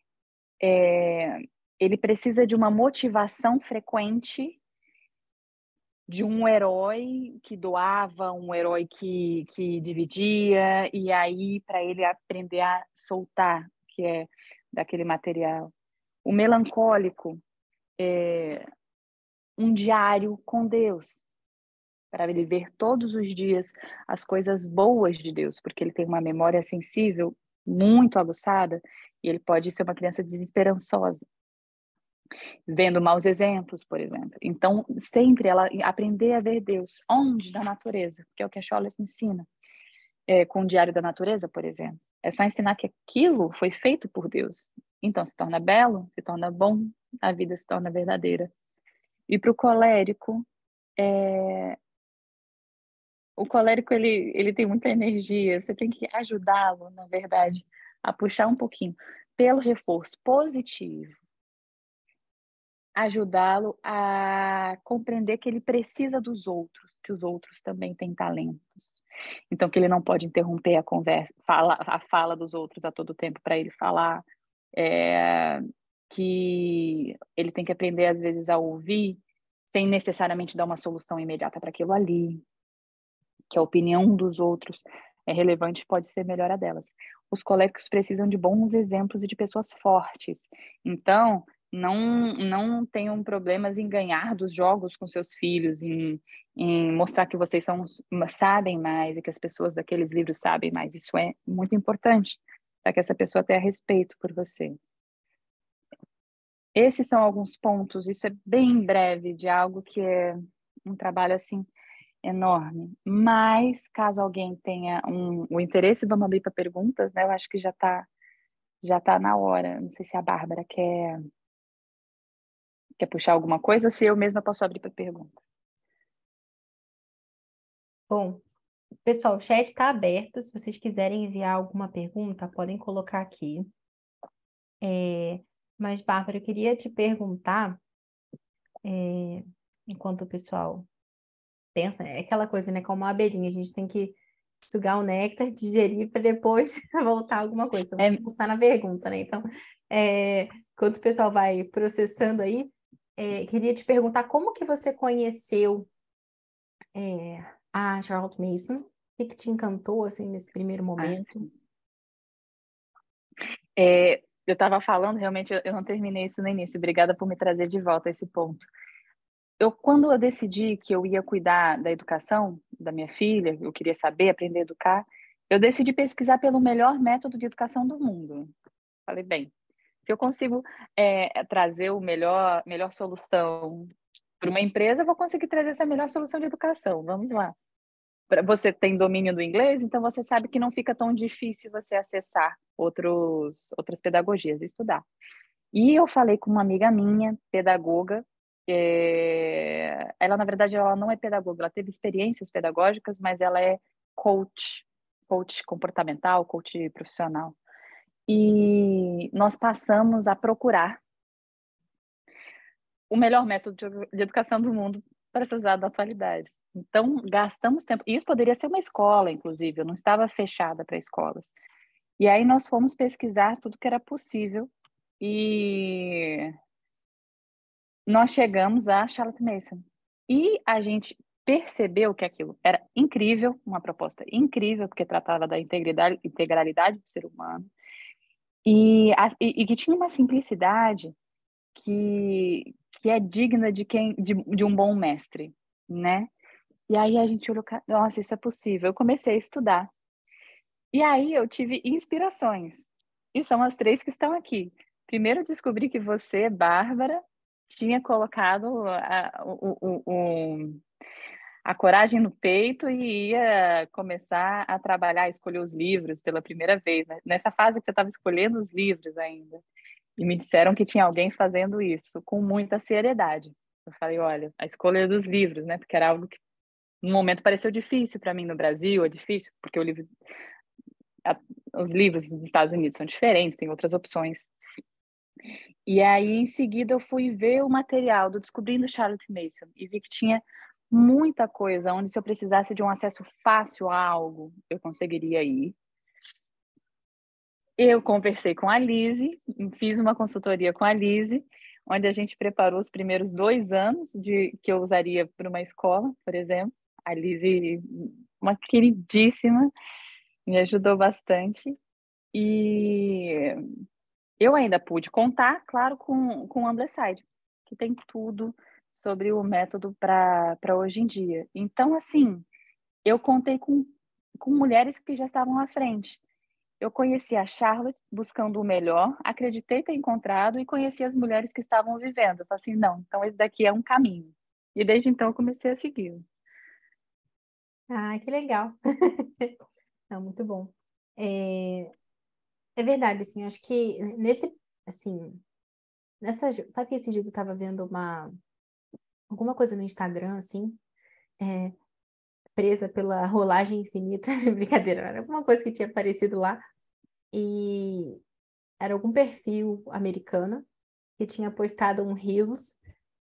ele precisa de uma motivação frequente, de um herói que doava, um herói que dividia, e aí para ele aprender a soltar, que é daquele material. O melancólico, um diário com Deus, para ele ver todos os dias as coisas boas de Deus, porque ele tem uma memória sensível muito aguçada e ele pode ser uma criança desesperançosa, vendo maus exemplos, por exemplo. Então, sempre ela aprender a ver Deus. Onde? Na natureza, que é o que a Scholler ensina, com o Diário da Natureza, por exemplo. É só ensinar que aquilo foi feito por Deus. Então, se torna belo, se torna bom, a vida se torna verdadeira. E para o colérico, ele tem muita energia, você tem que ajudá-lo, na verdade, a puxar um pouquinho pelo reforço positivo, ajudá-lo a compreender que ele precisa dos outros, que os outros também têm talentos. Então, que ele não pode interromper a conversa, a fala dos outros a todo tempo para ele falar, que ele tem que aprender, às vezes, a ouvir sem necessariamente dar uma solução imediata para aquilo ali, que a opinião dos outros é relevante, pode ser melhor a delas. Os coléricos precisam de bons exemplos e de pessoas fortes. Então, não tenham problemas em ganhar dos jogos com seus filhos, em mostrar que vocês sabem mais e que as pessoas daqueles livros sabem mais. Isso é muito importante, para que essa pessoa tenha respeito por você. Esses são alguns pontos, isso é bem breve, de algo que é um trabalho assim enorme. Mas, caso alguém tenha o interesse, vamos abrir para perguntas, né? Eu acho que já tá na hora. Não sei se a Bárbara quer puxar alguma coisa ou se eu mesma posso abrir para perguntas. Bom, pessoal, o chat está aberto. Se vocês quiserem enviar alguma pergunta, podem colocar aqui. Mas, Bárbara, eu queria te perguntar, enquanto o pessoal pensa, é aquela coisa, né? Como uma abelhinha, a gente tem que sugar o néctar, digerir para depois voltar alguma coisa. Vamos pensar na pergunta, né? Então, enquanto o pessoal vai processando aí, queria te perguntar como que você conheceu a Charlotte Mason? O que te encantou, assim, nesse primeiro momento? Eu estava falando, realmente, eu não terminei isso no início. Obrigada por me trazer de volta a esse ponto. Quando eu decidi que eu ia cuidar da educação da minha filha, eu queria saber, aprender a educar, eu decidi pesquisar pelo melhor método de educação do mundo. Falei, bem, se eu consigo trazer a melhor solução para uma empresa, eu vou conseguir trazer essa melhor solução de educação. Vamos lá. Você tem domínio do inglês, então você sabe que não fica tão difícil você acessar outras pedagogias, estudar. E eu falei com uma amiga minha, pedagoga. Ela, na verdade, ela não é pedagoga, ela teve experiências pedagógicas, mas ela é coach comportamental, coach profissional. E nós passamos a procurar o melhor método de educação do mundo para ser usado na atualidade. Então, gastamos tempo. Isso poderia ser uma escola, inclusive, eu não estava fechada para escolas. E aí nós fomos pesquisar tudo que era possível e nós chegamos a Charlotte Mason. E a gente percebeu que aquilo era incrível, uma proposta incrível, porque tratava da integralidade do ser humano, e que tinha uma simplicidade que é digna de um bom mestre, né? E aí a gente olhou, nossa, isso é possível. Eu comecei a estudar. E aí eu tive inspirações, e são as 3 que estão aqui. Primeiro eu descobri que você, Bárbara, tinha colocado a coragem no peito e ia começar a trabalhar, escolher os livros pela primeira vez, né? Nessa fase que você estava escolhendo os livros ainda. E me disseram que tinha alguém fazendo isso com muita seriedade. Eu falei, olha, a escolha dos livros, né? Porque era algo que no momento pareceu difícil para mim no Brasil, é difícil, porque os livros dos Estados Unidos são diferentes, tem outras opções. E aí, em seguida, eu fui ver o material do Descobrindo Charlotte Mason e vi que tinha muita coisa onde, se eu precisasse de um acesso fácil a algo, eu conseguiria ir. Eu conversei com a Lise, fiz uma consultoria com a Lise, onde a gente preparou os primeiros 2 anos que eu usaria para uma escola, por exemplo. A Lise, uma queridíssima, me ajudou bastante. E eu ainda pude contar, claro, com o Ambleside, que tem tudo sobre o método para hoje em dia. Então, assim, eu contei com mulheres que já estavam à frente. Eu conheci a Charlotte buscando o melhor, acreditei ter encontrado e conheci as mulheres que estavam vivendo. Eu falei assim, não, então esse daqui é um caminho. E desde então eu comecei a segui-lo. Ah, que legal. Não, muito bom. É verdade, assim, acho que assim, sabe que esses dias eu tava vendo alguma coisa no Instagram, assim, é, presa pela rolagem infinita, brincadeira, era alguma coisa que tinha aparecido lá, e era algum perfil americano que tinha postado um Reels,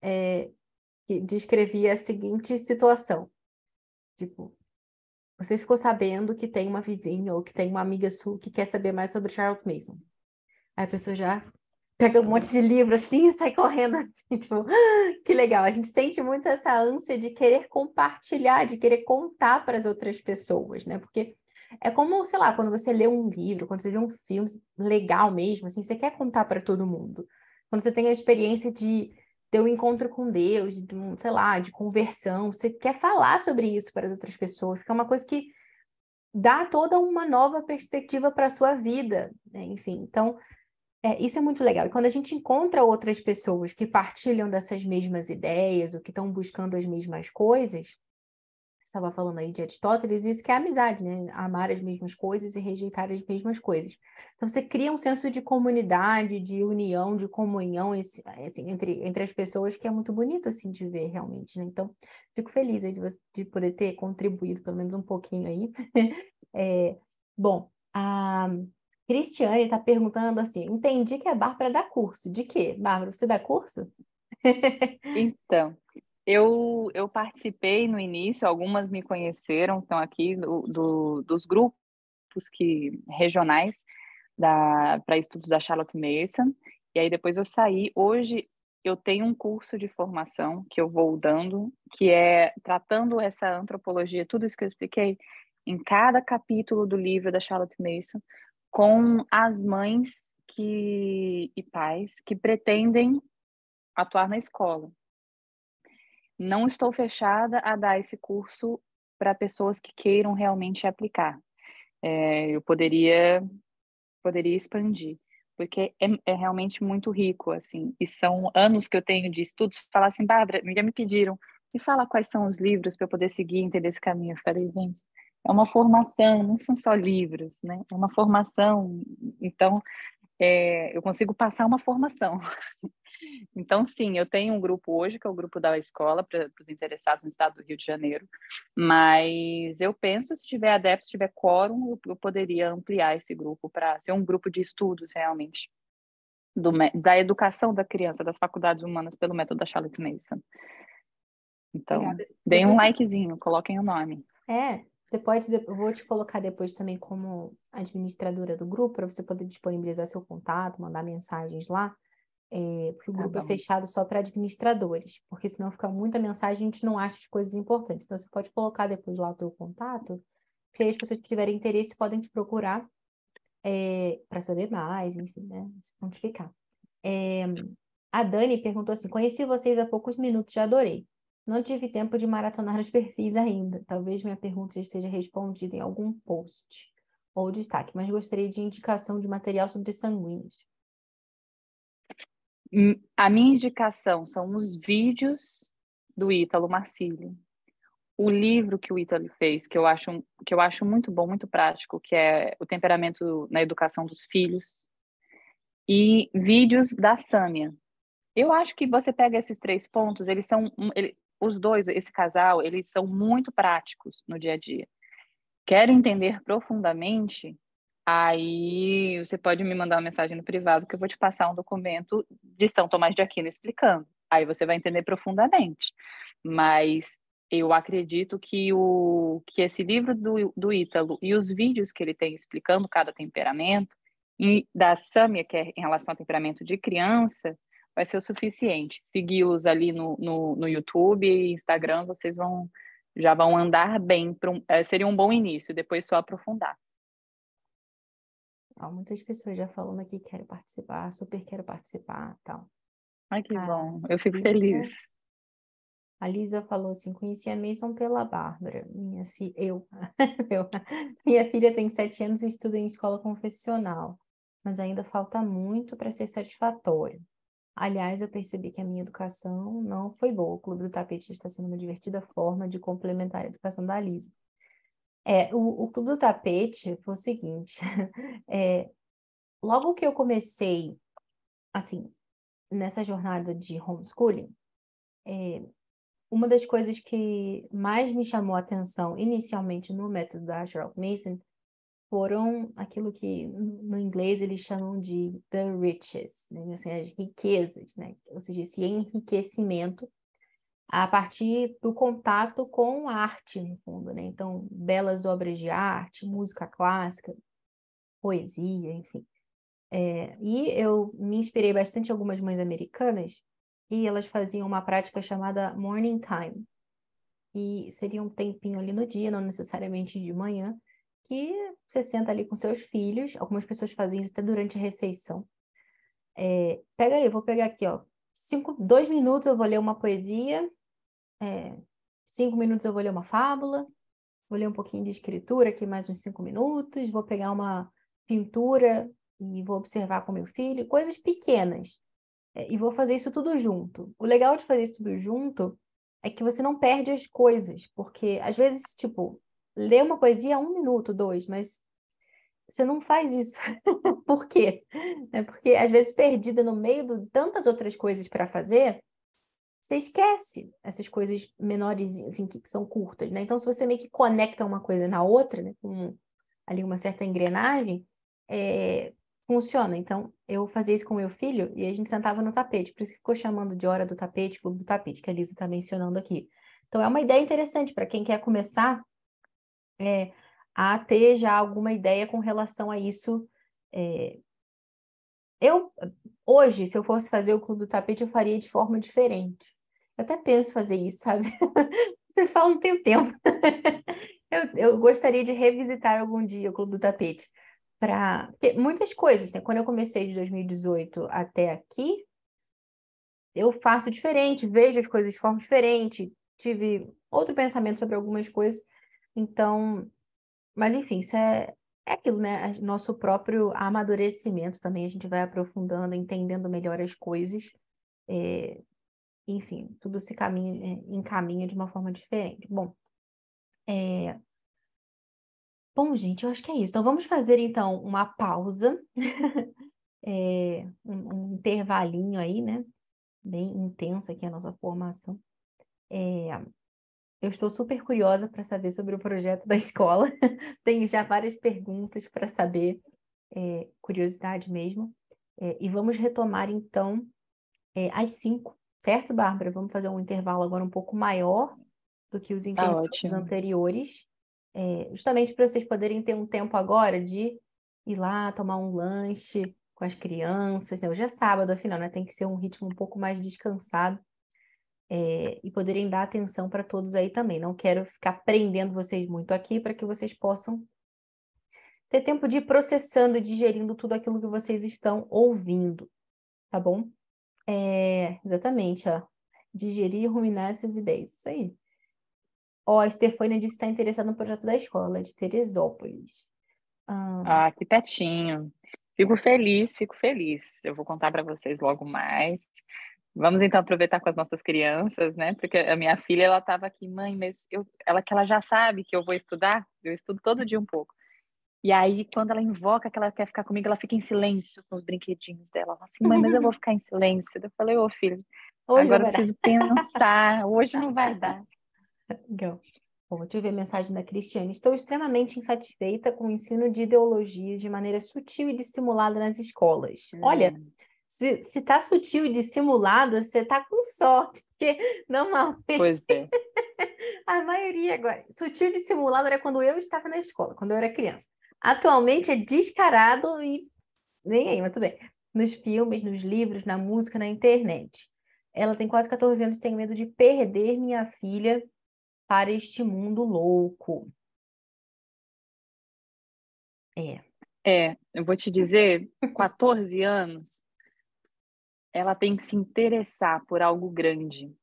que descrevia a seguinte situação, tipo, você ficou sabendo que tem uma vizinha ou que tem uma amiga sua que quer saber mais sobre Charles Mason. Aí a pessoa já pega um monte de livro assim e sai correndo assim, tipo, que legal. A gente sente muito essa ânsia de querer compartilhar, de querer contar para as outras pessoas, né? Porque é como, sei lá, quando você lê um livro, quando você vê um filme legal mesmo, assim, você quer contar para todo mundo. Quando você tem a experiência de ter um encontro com Deus, sei lá, de conversão, você quer falar sobre isso para as outras pessoas, porque é uma coisa que dá toda uma nova perspectiva para a sua vida, né? Enfim, então isso é muito legal. E quando a gente encontra outras pessoas que partilham dessas mesmas ideias, ou que estão buscando as mesmas coisas, você estava falando aí de Aristóteles, isso que é amizade, né? Amar as mesmas coisas e rejeitar as mesmas coisas. Então você cria um senso de comunidade, de união, de comunhão, assim, entre as pessoas, que é muito bonito assim de ver realmente, né? Então, fico feliz aí de poder ter contribuído pelo menos um pouquinho aí. É, bom, a Cristiane está perguntando assim: entendi que a Bárbara dá curso. De quê? Bárbara, você dá curso? Então, eu participei no início, algumas me conheceram, estão aqui dos grupos regionais para estudos da Charlotte Mason, e aí depois eu saí. Hoje eu tenho um curso de formação que eu vou dando, que é tratando essa antropologia, tudo isso que eu expliquei, em cada capítulo do livro da Charlotte Mason, com as mães e pais que pretendem atuar na escola. Não estou fechada a dar esse curso para pessoas que queiram realmente aplicar. Eu poderia expandir, porque é realmente muito rico, assim, e são anos que eu tenho de estudos. Falar assim, Bárbara, já me pediram, me fala quais são os livros para eu poder seguir, entender esse caminho. Eu falei, gente, é uma formação, não são só livros, né? É uma formação, então eu consigo passar uma formação. Então, sim, eu tenho um grupo hoje, que é o grupo da escola, para os interessados no estado do Rio de Janeiro, mas eu penso, se tiver adeptos, se tiver quórum, eu poderia ampliar esse grupo para ser um grupo de estudos, realmente, da educação da criança, das faculdades humanas, pelo método da Charlotte Mason. Legal. Então, deem um Depois, likezinho, coloquem o nome. você pode, eu vou te colocar depois também como administradora do grupo, para você poder disponibilizar seu contato, mandar mensagens lá, porque o Tá grupo é bom. fechado só para administradores, porque senão fica muita mensagem e a gente não acha as coisas importantes. Então, você pode colocar depois lá o teu contato, porque aí as pessoas que tiverem interesse podem te procurar para saber mais, enfim, né? Se pontificar. É, a Dani perguntou assim: conheci vocês há poucos minutos, já adorei. Não tive tempo de maratonar os perfis ainda. Talvez minha pergunta já esteja respondida em algum post. ou destaque, mas gostaria de indicação de material sobre sanguíneos. A minha indicação são os vídeos do Ítalo Marcílio. O livro que o Ítalo fez, que eu acho muito bom, muito prático, que é O Temperamento na Educação dos Filhos, e vídeos da Sâmia. Eu acho que você pega esses três pontos, eles são, os dois, esse casal, eles são muito práticos no dia a dia. Quer entender profundamente? Aí você pode me mandar uma mensagem no privado que eu vou te passar um documento de São Tomás de Aquino explicando. Aí você vai entender profundamente. Mas eu acredito que esse livro do Ítalo e os vídeos que ele tem explicando cada temperamento, e da Sâmia, que é em relação ao temperamento de criança, vai ser o suficiente. Segui-los ali no YouTube e Instagram, vocês já vão andar bem. Seria um bom início, depois só aprofundar. Ó, muitas pessoas já falando aqui, quero participar, super quero participar, tal. Ai, que A bom. Eu fico feliz. Lisa, a Lisa falou assim, conheci a Mason pela Bárbara, minha filha, eu, minha filha tem 7 anos e estuda em escola confessional, mas ainda falta muito para ser satisfatório. Aliás, eu percebi que a minha educação não foi boa. O Clube do Tapete está sendo uma divertida forma de complementar a educação da Lisa. O Clube do Tapete foi o seguinte, logo que eu comecei, assim, nessa jornada de homeschooling, uma das coisas que mais me chamou a atenção inicialmente no método da Charlotte Mason foram aquilo que no inglês eles chamam de the riches, né? Assim, as riquezas, né? Ou seja, esse enriquecimento a partir do contato com a arte, no fundo, né? Então, belas obras de arte, música clássica, poesia, enfim. E eu me inspirei bastante em algumas mães americanas e elas faziam uma prática chamada morning time. E seria um tempinho ali no dia, não necessariamente de manhã, que você senta ali com seus filhos. Algumas pessoas fazem isso até durante a refeição. Pega ali, vou pegar aqui, ó. 2 minutos eu vou ler uma poesia, 5 minutos eu vou ler uma fábula, vou ler um pouquinho de escritura aqui, mais uns 5 minutos, vou pegar uma pintura e vou observar com meu filho, coisas pequenas. E vou fazer isso tudo junto. O legal de fazer isso tudo junto é que você não perde as coisas, porque às vezes, tipo, ler uma poesia 1 minuto, 2, mas você não faz isso. Por quê? Porque às vezes perdida no meio de tantas outras coisas para fazer, você esquece essas coisas menores, assim, que são curtas, né? Então, se você meio que conecta uma coisa na outra, né, com ali uma certa engrenagem, funciona. Então, eu fazia isso com meu filho e a gente sentava no tapete. Por isso que ficou chamando de hora do tapete, clube do tapete, que a Lisa está mencionando aqui. Então, é uma ideia interessante para quem quer começar a ter já alguma ideia com relação a isso. Eu, hoje, se eu fosse fazer o clube do tapete, eu faria de forma diferente. Eu até penso fazer isso, sabe? Você fala, não tenho tempo. Eu gostaria de revisitar algum dia o Clube do Tapete. Porque muitas coisas, né? Quando eu comecei de 2018 até aqui, eu faço diferente, vejo as coisas de forma diferente, tive outro pensamento sobre algumas coisas. Então, mas enfim, isso é aquilo, né? Nosso próprio amadurecimento também, a gente vai aprofundando, entendendo melhor as coisas. É, enfim, tudo se encaminha de uma forma diferente. Bom, gente, eu acho que é isso. Então, vamos fazer, então, uma pausa, um intervalinho aí, né? Bem intensa aqui a nossa formação. Eu estou super curiosa para saber sobre o projeto da escola. Tenho já várias perguntas para saber, curiosidade mesmo. E vamos retomar, então, às 5, certo, Bárbara? Vamos fazer um intervalo agora um pouco maior do que os Tá intervalos ótimo. anteriores, justamente para vocês poderem ter um tempo agora de ir lá tomar um lanche com as crianças, né? Hoje é sábado, afinal, né? Tem que ser um ritmo um pouco mais descansado, e poderem dar atenção para todos aí também. Não quero ficar prendendo vocês muito aqui para que vocês possam ter tempo de ir processando e digerindo tudo aquilo que vocês estão ouvindo, tá bom? Exatamente, ó. Digerir e ruminar essas ideias. Isso aí. Ó, a Stefânia disse que está interessada no projeto da escola, é de Teresópolis. Ah, Ah, que pertinho. Fico feliz, fico feliz. Eu vou contar para vocês logo mais. Vamos então aproveitar com as nossas crianças, né? Porque a minha filha, ela estava aqui, mãe, mas ela já sabe que eu vou estudar, eu estudo todo dia um pouco. E aí, quando ela invoca que ela quer ficar comigo, ela fica em silêncio com os brinquedinhos dela. Ela fala assim, mãe, mas eu vou ficar em silêncio. Eu falei, ô filho, hoje não agora eu vai dar. preciso pensar, hoje não vai dar. Legal. Bom, deixa eu ver a mensagem da Cristiane. Estou extremamente insatisfeita com o ensino de ideologias de maneira sutil e dissimulada nas escolas. Olha, Hum, se tá sutil e dissimulado, você tá com sorte, porque normalmente pois é. a maioria agora, sutil e dissimulado era quando eu estava na escola, quando eu era criança. Atualmente é descarado e nem aí, mas tudo bem. Nos filmes, nos livros, na música, na internet. Ela tem quase 14 anos e tem medo de perder minha filha para este mundo louco. É. Eu vou te dizer, 14 anos, ela tem que se interessar por algo grande.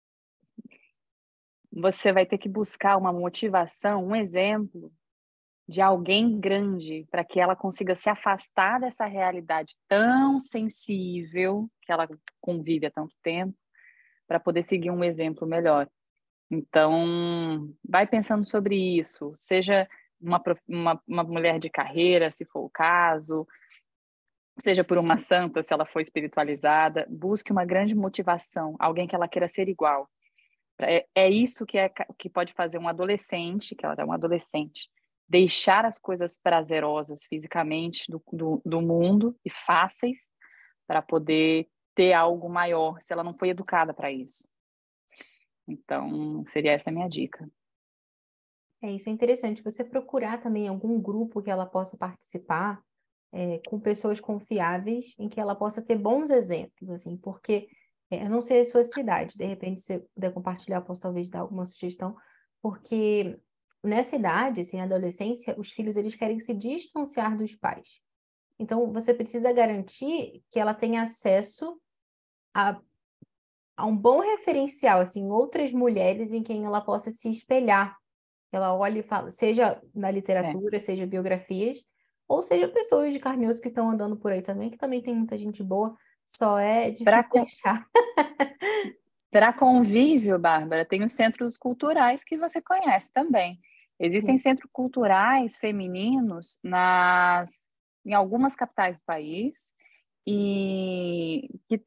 Você vai ter que buscar uma motivação, um exemplo de alguém grande para que ela consiga se afastar dessa realidade tão sensível que ela convive há tanto tempo, para poder seguir um exemplo melhor. Então, vai pensando sobre isso, seja uma mulher de carreira, se for o caso, seja por uma santa, se ela for espiritualizada, busque uma grande motivação, alguém que ela queira ser igual. É isso que pode fazer um adolescente, que ela é um adolescente, deixar as coisas prazerosas fisicamente do mundo e fáceis para poder ter algo maior, se ela não foi educada para isso. Então, seria essa a minha dica. Isso é interessante. Você procurar também algum grupo que ela possa participar, com pessoas confiáveis, em que ela possa ter bons exemplos, assim, porque eu não sei a sua cidade, de repente, se você puder compartilhar, eu posso talvez dar alguma sugestão, porque nessa idade, assim, na adolescência, os filhos eles querem se distanciar dos pais. Então, você precisa garantir que ela tenha acesso a, a um bom referencial, assim, outras mulheres em quem ela possa se espelhar. Ela olha e fala, seja na É. literatura, seja biografias, ou seja pessoas de carne e osso que estão andando por aí também, que também tem muita gente boa, só é Para difícil de achar. Para convívio, Bárbara, tem os centros culturais que você conhece também. Existem Sim. centros culturais femininos em algumas capitais do país e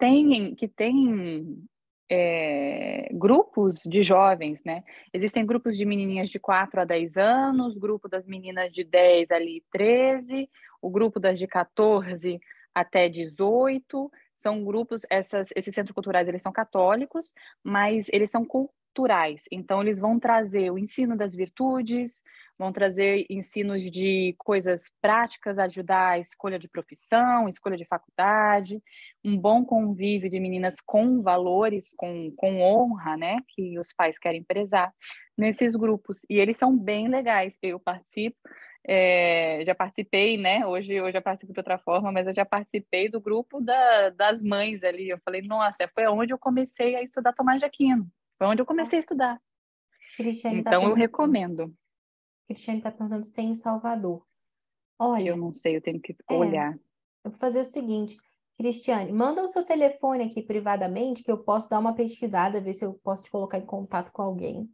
que tem grupos de jovens, né? Existem grupos de menininhas de 4 a 10 anos, grupo das meninas de 10 ali 13, o grupo das de 14 até 18. São grupos, esses centros culturais, eles são católicos, mas eles são culturais. Então, eles vão trazer o ensino das virtudes, vão trazer ensinos de coisas práticas, ajudar a escolha de profissão, escolha de faculdade, um bom convívio de meninas com valores, com honra, né, que os pais querem prezar nesses grupos. E eles são bem legais. Eu participo, já participei, né? Hoje eu já participo de outra forma, mas eu já participei do grupo das mães ali. Eu falei, nossa, foi onde eu comecei a estudar Tomás de Aquino. Foi onde eu comecei a estudar. Cristiane está Então eu perguntando. recomendo. Cristiane está perguntando se tem em Salvador. Eu Olha, não sei, eu tenho que é, olhar. eu vou fazer o seguinte, Cristiane, manda o seu telefone aqui privadamente, que eu posso dar uma pesquisada, ver se eu posso te colocar em contato com alguém.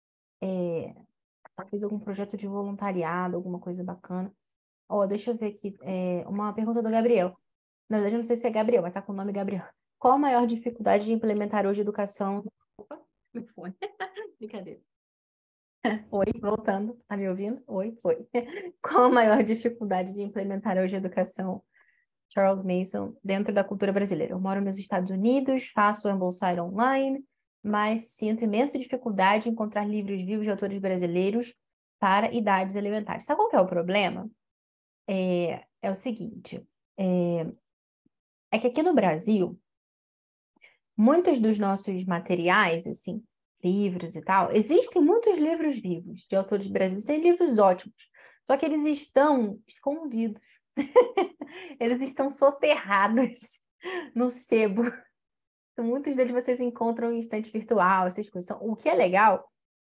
Talvez algum projeto de voluntariado, alguma coisa bacana. Ó, deixa eu ver aqui. Uma pergunta do Gabriel. Na verdade, eu não sei se é Gabriel, mas tá com o nome Gabriel. Qual a maior dificuldade de implementar hoje educação? Opa, meu fone. Brincadeira. Oi, voltando. Tá me ouvindo? Oi, oi. Qual a maior dificuldade de implementar hoje educação, Charles Mason, dentro da cultura brasileira? Eu moro nos Estados Unidos, faço o Ambleside online, mas sinto imensa dificuldade em encontrar livros vivos de autores brasileiros para idades elementares. Sabe qual que é o problema? É o seguinte, é, é que aqui no Brasil, muitos dos nossos materiais, assim, livros e tal, existem muitos livros vivos de autores brasileiros, tem livros ótimos, só que eles estão escondidos, eles estão soterrados no sebo. Então, muitos deles vocês encontram em estante virtual, essas coisas. Então, o que é legal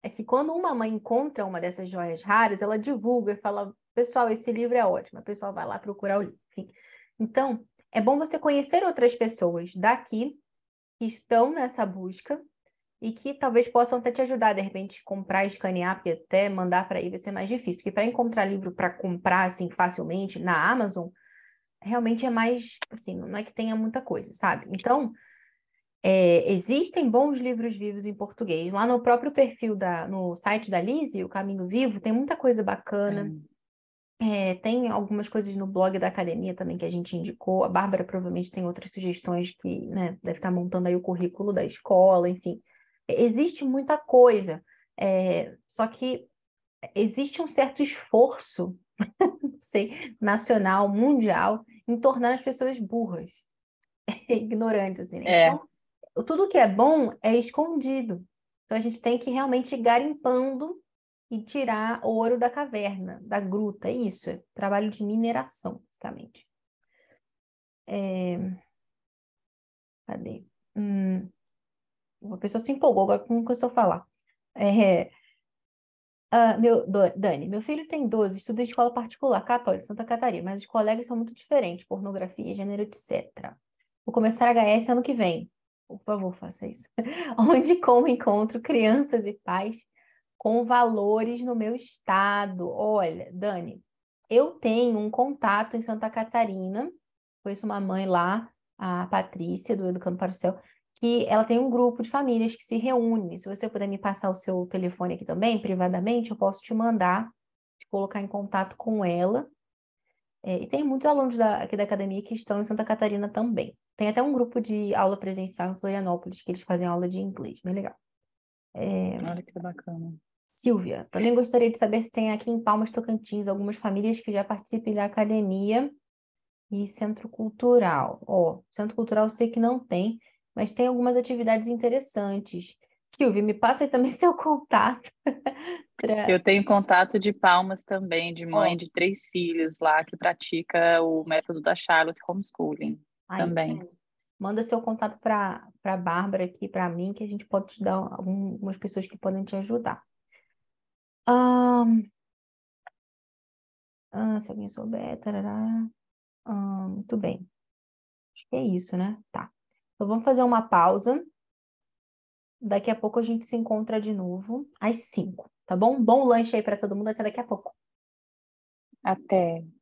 é que quando uma mãe encontra uma dessas joias raras, ela divulga e fala, pessoal, esse livro é ótimo. A pessoa vai lá procurar o livro. Enfim. Então, é bom você conhecer outras pessoas daqui que estão nessa busca e que talvez possam até te ajudar, de repente, comprar, escanear, porque até mandar para aí vai ser mais difícil. Porque para encontrar livro para comprar assim facilmente na Amazon, realmente é mais, assim, não é que tenha muita coisa, sabe? Então, existem bons livros vivos em português. Lá no próprio perfil no site da Lizzie, O Caminho Vivo, tem muita coisa bacana. Tem algumas coisas no blog da academia também que a gente indicou. A Bárbara provavelmente tem outras sugestões que, né, deve estar montando aí o currículo da escola, enfim. Existe muita coisa. Só que existe um certo esforço, não sei, nacional, mundial, em tornar as pessoas burras, ignorantes, assim, né? É, Então, tudo que é bom é escondido. Então a gente tem que realmente ir garimpando e tirar ouro da caverna, da gruta. É isso, é trabalho de mineração, basicamente. Cadê? Uma pessoa se empolgou agora com o que eu estou falar. É, Dani, meu filho tem 12, estuda em escola particular, católica, Santa Catarina, mas os colegas são muito diferentes, pornografia, gênero, etc. Vou começar HS ano que vem. Por favor, faça isso. Onde e como encontro crianças e pais com valores no meu estado? Olha, Dani, eu tenho um contato em Santa Catarina, conheço uma mãe lá, a Patrícia, do Educando para o Céu, que ela tem um grupo de famílias que se reúne. Se você puder me passar o seu telefone aqui também, privadamente, eu posso te mandar, te colocar em contato com ela. E tem muitos alunos aqui da academia que estão em Santa Catarina também. Tem até um grupo de aula presencial em Florianópolis, que eles fazem aula de inglês, bem legal. olha que bacana. Silvia, também gostaria de saber se tem aqui em Palmas, Tocantins, algumas famílias que já participem da academia e centro cultural. Centro cultural eu sei que não tem, mas tem algumas atividades interessantes. Silvia, me passa aí também seu contato. Eu tenho contato de Palmas também, de mãe Ó, de 3 filhos lá, que pratica o método da Charlotte Homeschooling aí, tá também. vendo? Manda seu contato para Bárbara aqui, para mim, que a gente pode te dar algumas pessoas que podem te ajudar. Se alguém souber, tarará. Muito bem. Acho que é isso, né? Tá. Então vamos fazer uma pausa. Daqui a pouco a gente se encontra de novo às 5, tá bom? Bom lanche aí para todo mundo. Até daqui a pouco. Até.